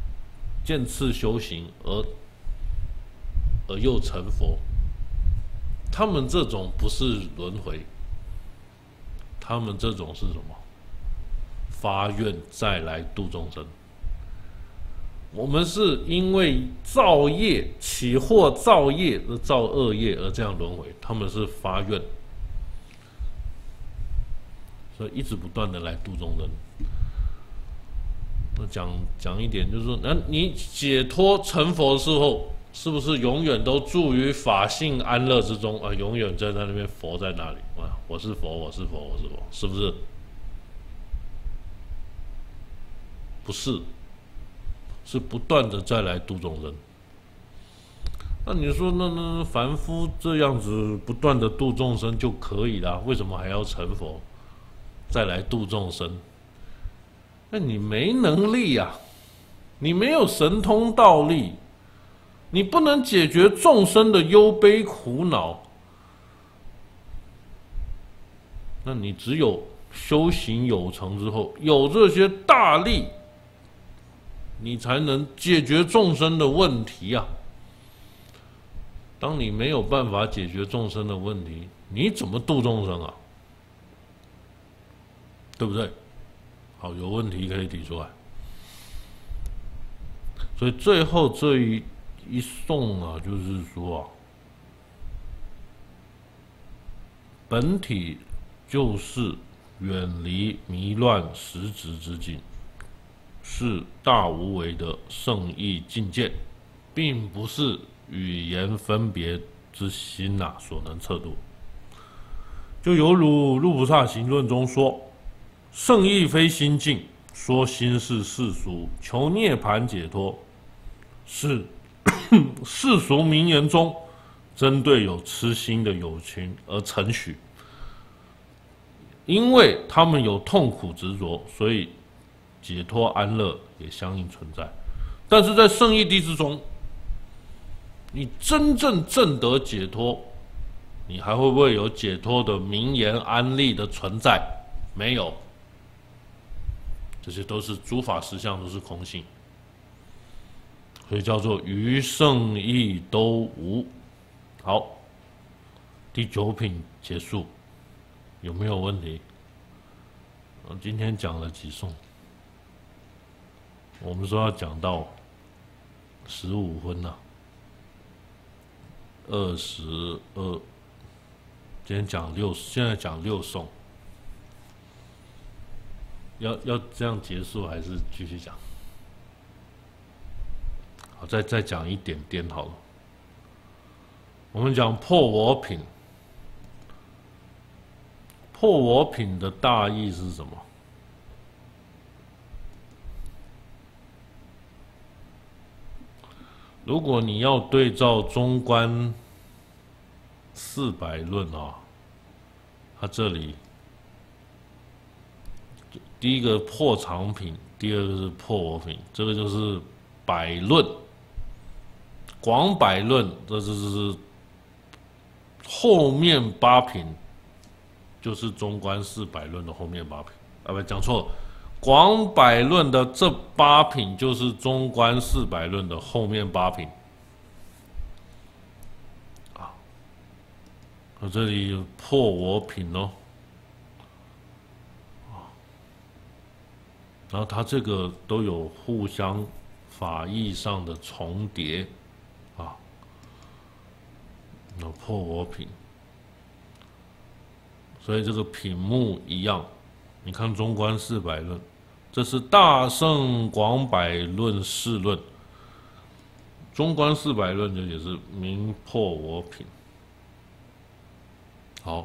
S1: 渐次修行而而又成佛。 他们这种不是轮回，他们这种是什么？发愿再来度众生。我们是因为造业起祸造业而造恶业而这样轮回，他们是发愿，所以一直不断的来度众生。那讲讲一点，就是说，那你解脱成佛之后，是不是永远都住于法性安乐之中啊？永远在那边佛在那里啊？我是佛，我是佛，我是佛，是不是？不是。是不断的再来度众生。那你说，那那凡夫这样子不断的度众生就可以了，为什么还要成佛，再来度众生？那你没能力啊，你没有神通道力，你不能解决众生的忧悲苦恼。那你只有修行有成之后，有这些大力，你才能解决众生的问题啊！当你没有办法解决众生的问题，你怎么度众生啊？对不对？好，有问题可以提出来。所以最后这一一颂啊，就是说啊，本体就是远离迷乱实执之境。是大无为的圣意境界，并不是语言分别之心呐、啊、所能测度。就犹如《入菩萨行论》中说：“圣意非心境，说心是世俗，求涅盘解脱，是世俗名言中针对有痴心的有情而承许，因为他们有痛苦执着，所以。”解脱安乐也相应存在，但是在圣义谛之中，你真正证得解脱，你还会不会有解脱的名言安利的存在？没有，这些都是诸法实相，都是空性，所以叫做余圣义都无。好，第九品结束，有没有问题？我今天讲了几颂？我们说要讲到十五分呐、啊，二十二，今天讲六，现在讲六颂，要要这样结束还是继续讲？好，再再讲一点点好了。我们讲破我品，破我品的大意是什么？如果你要对照中观四百论啊，它这里第一个破常品，第二个是破我品，这个就是百论，广百论，这就是后面八品，就是中观四百论的后面八品啊，不，讲错了。广百论的这八品就是中观四百论的后面八品啊。我这里有破我品哦，啊，然后它这个都有互相法义上的重叠啊。那破我品，所以这个品目一样。你看中观四百论。这是大圣广百论释论，中观四百论就也是明破我品。好，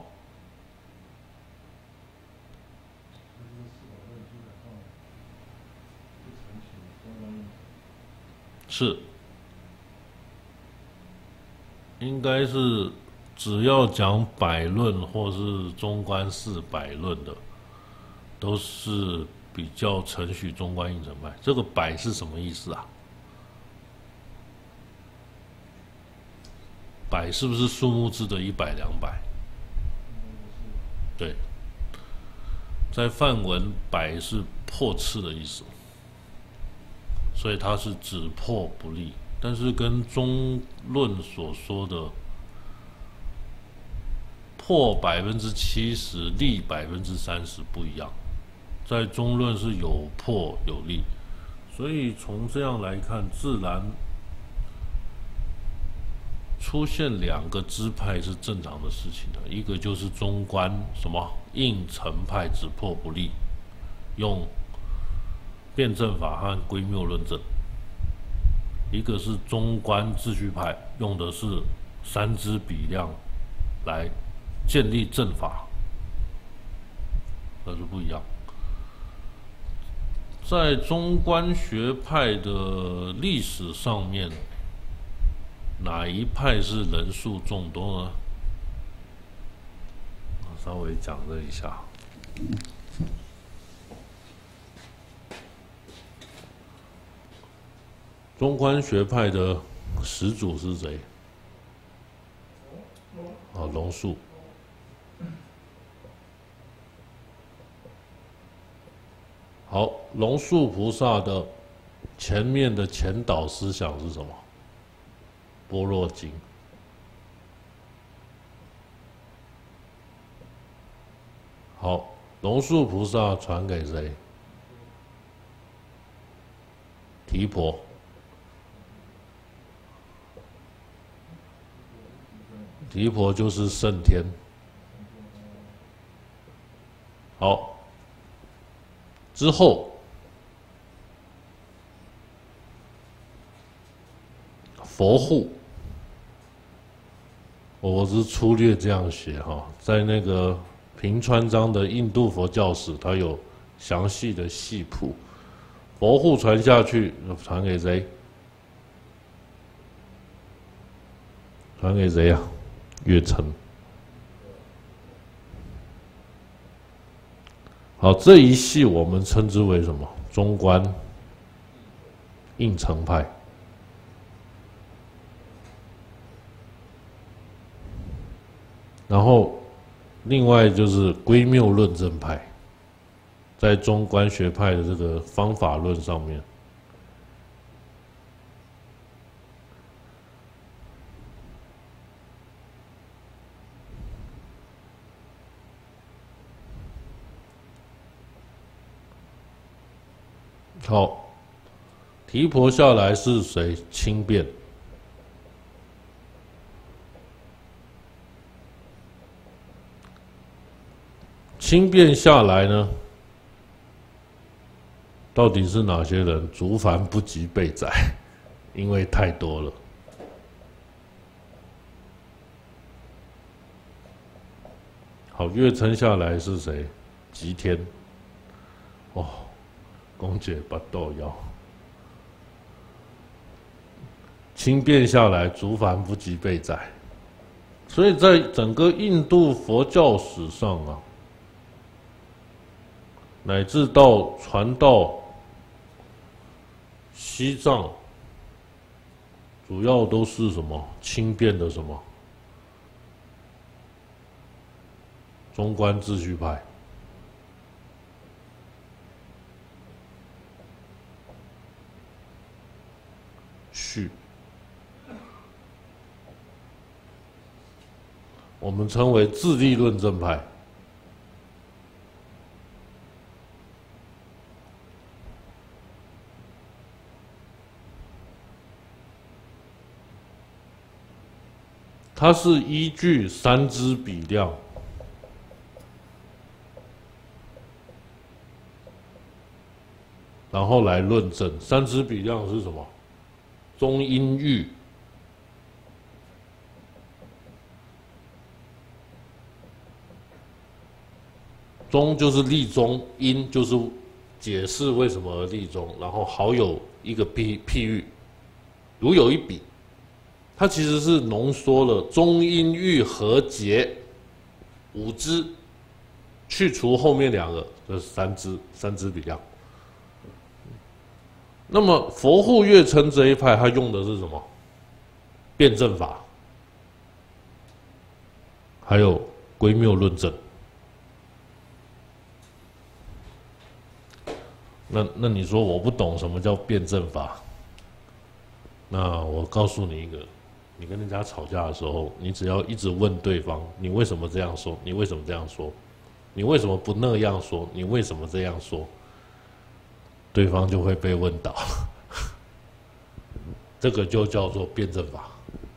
S1: 是，应该是只要讲百论或是中观四百论的，都是。比较承许中观应成派，这个百是什么意思啊？百是不是数目字的一百、两百？对，在梵文百是破斥的意思，所以它是只破不立。但是跟中论所说的破百分之七十，立百分之三十不一样。在中论是有破有立，所以从这样来看，自然出现两个支派是正常的事情的。一个就是中观什么应成派只破不立，用辩证法和归谬论证；一个是中观秩序派，用的是三支比量来建立正法，那是不一样。在中观学派的历史上面，哪一派是人数众多呢？稍微讲了一下。中观学派的始祖是谁？啊，龙树。好，龙树菩萨的前面的前导思想是什么？般若经。好，龙树菩萨传给谁？提婆。提婆就是圣天。好。之后，佛护，我是粗略这样写哈，在那个平川章的印度佛教史，它有详细的系谱。佛护传下去，传给谁？传给谁呀？月称。好，这一系我们称之为什么？中观应成派。然后，另外就是归谬论证派，在中观学派的这个方法论上面，好，提婆下来是谁？轻辩。轻辩下来呢，到底是哪些人？竹凡不及被宰，因为太多了。好，月称下来是谁？吉天。哦。公解八斗妖，轻辩下来，竹凡不及被宰，所以在整个印度佛教史上啊，乃至到传到西藏，主要都是什么轻辩的什么中观秩序派。序，我们称为自力论证派。它是依据三支比量，然后来论证。三支比量是什么？中阴域，中就是立中，阴就是解释为什么而立中，然后好有一个譬譬喻，如有一比，它其实是浓缩了中阴域和结五支，去除后面两个，就是三支，三支比量。那么佛护月称这一派，他用的是什么？辩证法，还有归谬论证。那那你说我不懂什么叫辩证法？那我告诉你一个你跟人家吵架的时候，你只要一直问对方，你为什么这样说？你为什么这样说？你为什么不那样说？你为什么这样说？对方就会被问倒，这个就叫做辩证法，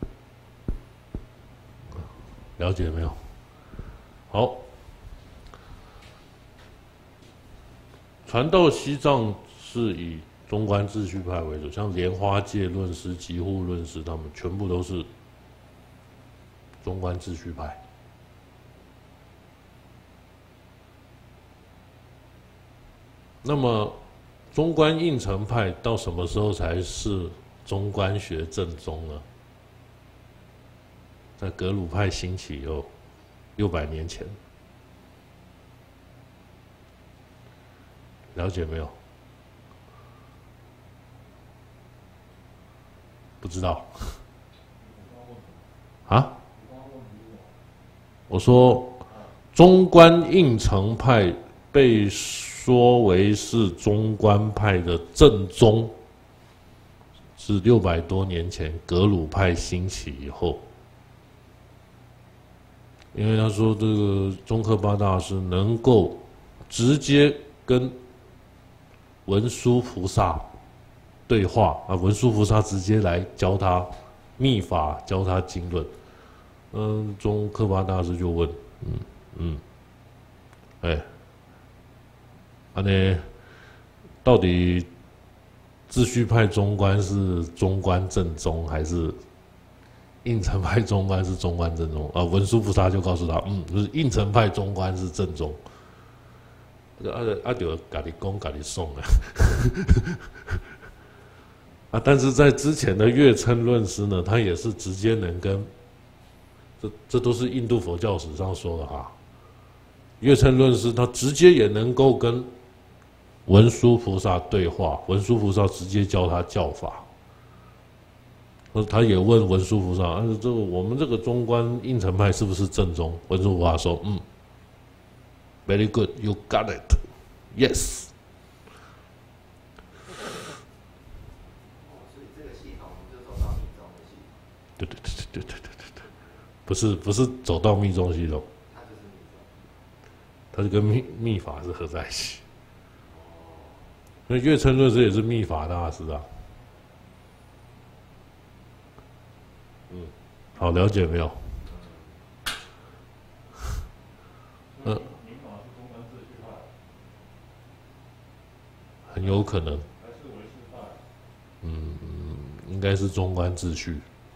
S1: 了解没有？好，传到西藏是以中观秩序派为主，像莲花戒论师、吉护论师，他们全部都是中观秩序派。那么，中观应成派到什么时候才是中观学正宗呢？在格鲁派兴起以后，六百年前，了解没有？不知道。啊？我说，中观应成派被说为是中观派的正宗，是六百多年前格鲁派兴起以后。因为他说这个宗喀巴大师能够直接跟文殊菩萨对话啊，文殊菩萨直接来教他密法，教他经论。嗯，宗喀巴大师就问，嗯嗯，哎，啊呢，到底秩序派中观是中观正宗还是？应成派中观是中观正宗啊，文殊菩萨就告诉他，嗯，就是应成派中观是正宗。啊啊，就家己讲家己送啊。啊，但是在之前的月称论师呢，他也是直接能跟，这这都是印度佛教史上说的哈。月称论师他直接也能够跟文殊菩萨对话，文殊菩萨直接教他教法。他也问文殊菩萨：“啊，这个我们这个中观应成派是不是正宗？”文殊菩萨说：“嗯 ，very good, you got it, yes。”
S2: 所以这个系统就走到密宗的系统。
S1: 对对对对对对对对，不是不是走到密宗系统，
S2: 它就是密宗，
S1: 它是跟密密法是合在一起。所以月称论师也是密法大师啊。嗯，好，了解没有？嗯、呃，很有可能。嗯，应该是中观秩序。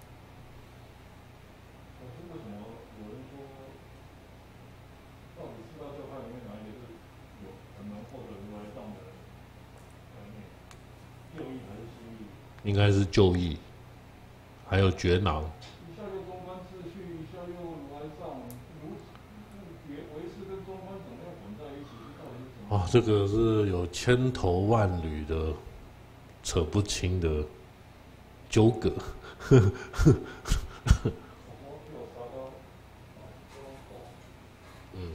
S1: 应该是旧义，还有觉囊。
S3: 一下又中观秩序，一下又如来藏，如唯识跟中观怎么样混在一起？到底是怎么？
S1: 啊，这个是有千头万绪的、扯不清的纠葛。嗯。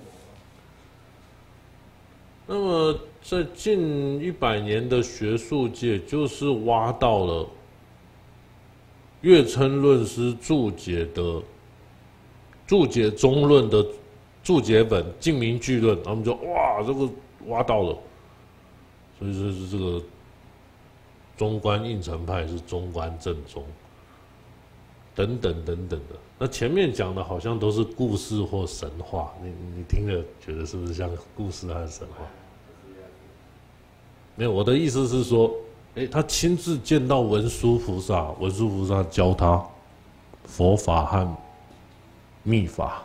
S1: 那么，在近一百年的学术界，就是挖到了月称论师注解的注解中论的注解本《净明句论》，他们就哇，这个挖到了，所以说是这个中观应成派是中观正宗，等等等等的。那前面讲的好像都是故事或神话，你你听了觉得是不是像故事和神话？没有，我的意思是说，哎，他亲自见到文殊菩萨，文殊菩萨教他佛法和密法，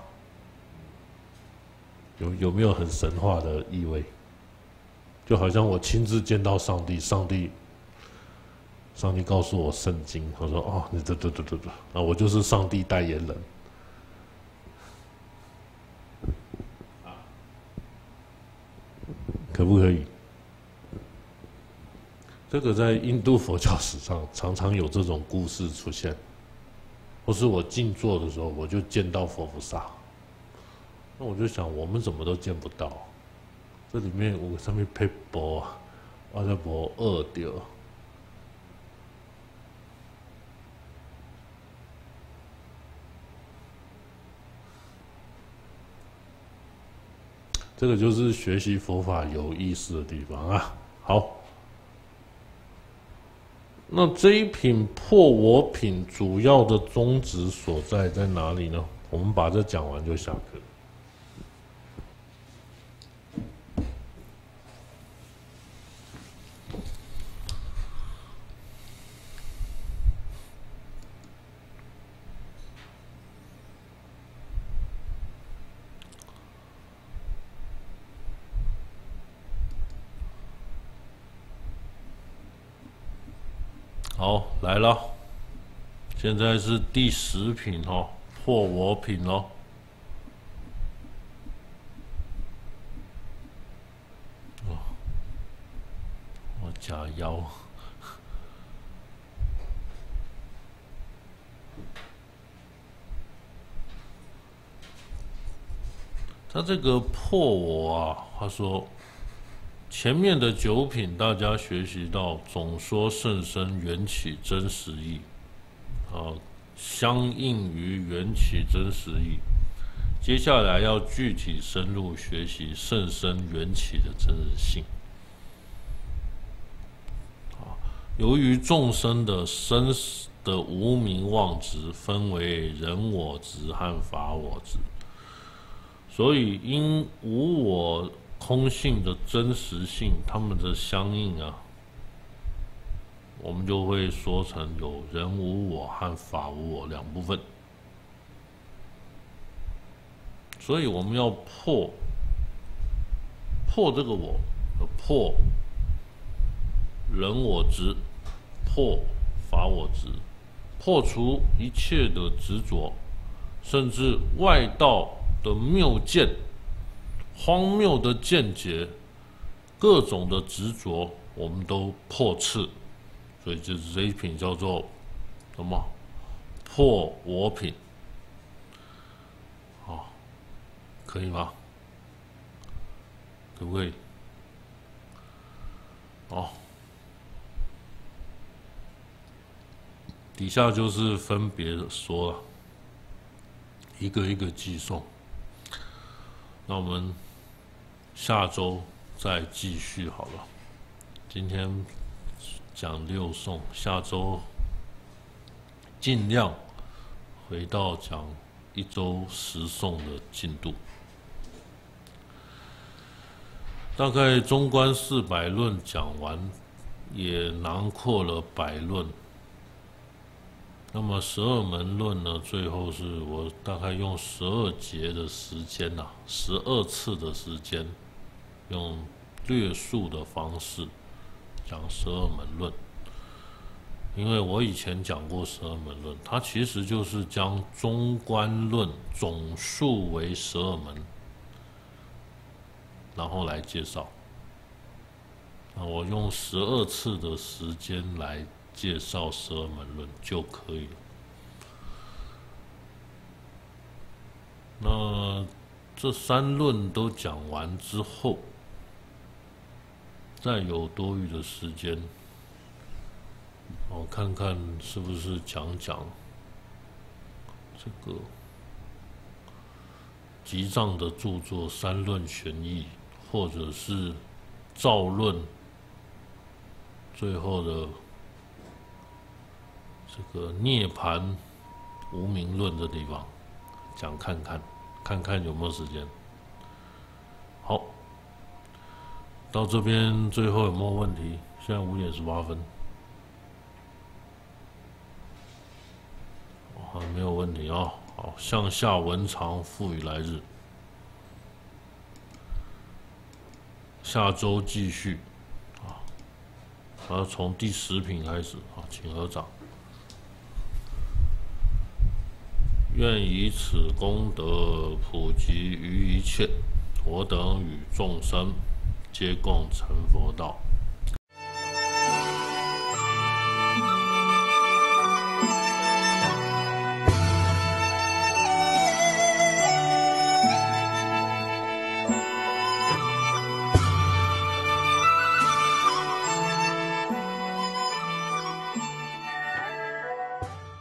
S1: 有有没有很神话的意味？就好像我亲自见到上帝，上帝，上帝告诉我圣经，他说：“哦，你这这这这这，啊，我就是上帝代言人。”可不可以？这个在印度佛教史上常常有这种故事出现，或是我静坐的时候，我就见到佛菩萨，那我就想，我们怎么都见不到，这里面有上面配波啊，我在波二掉， 这个就是学习佛法有意思的地方啊。好，那这一品破我品主要的宗旨所在在哪里呢？我们把这讲完就下课。好，来了，现在是第十品哦，破我品哦。哦，我假腰。他这个破我啊，他说。前面的九品，大家学习到总说甚深缘起真实义，啊，相应于缘起真实义。接下来要具体深入学习甚深缘起的真实性。啊，由于众生的生的无明妄执分为人我执和法我执，所以因无我。空性的真实性，它们的相应啊，我们就会说成有人无我和法无我两部分。所以我们要破破这个我，破人我执，破法我执，破除一切的执着，甚至外道的谬见。荒谬的见解，各种的执着，我们都破斥，所以就是这一品叫做什么？破我品。好，可以吗？可不可以？好，底下就是分别说了，一个一个寄送。那我们下周再继续好了。今天讲六颂，下周尽量回到讲一周十颂的进度。大概中观四百论讲完，也囊括了百论。那么十二门论呢？最后是我大概用十二节的时间呐、啊，十二次的时间，用略述的方式讲十二门论。因为我以前讲过十二门论，它其实就是将中观论总述为十二门，然后来介绍。那我用十二次的时间来介绍十二门论就可以了。那这三论都讲完之后，再有多余的时间，我看看是不是讲讲这个集藏的著作《三论玄义》，或者是造论最后的这个涅槃无明论的地方讲看看，看看有没有时间。好，到这边最后有没有问题？现在五点十八分，好，没有问题啊。好，向下文长复以来日，下周继续啊。然后从第十品开始啊，请合掌。愿以此功德普及于一切，我等与众生皆共成佛道。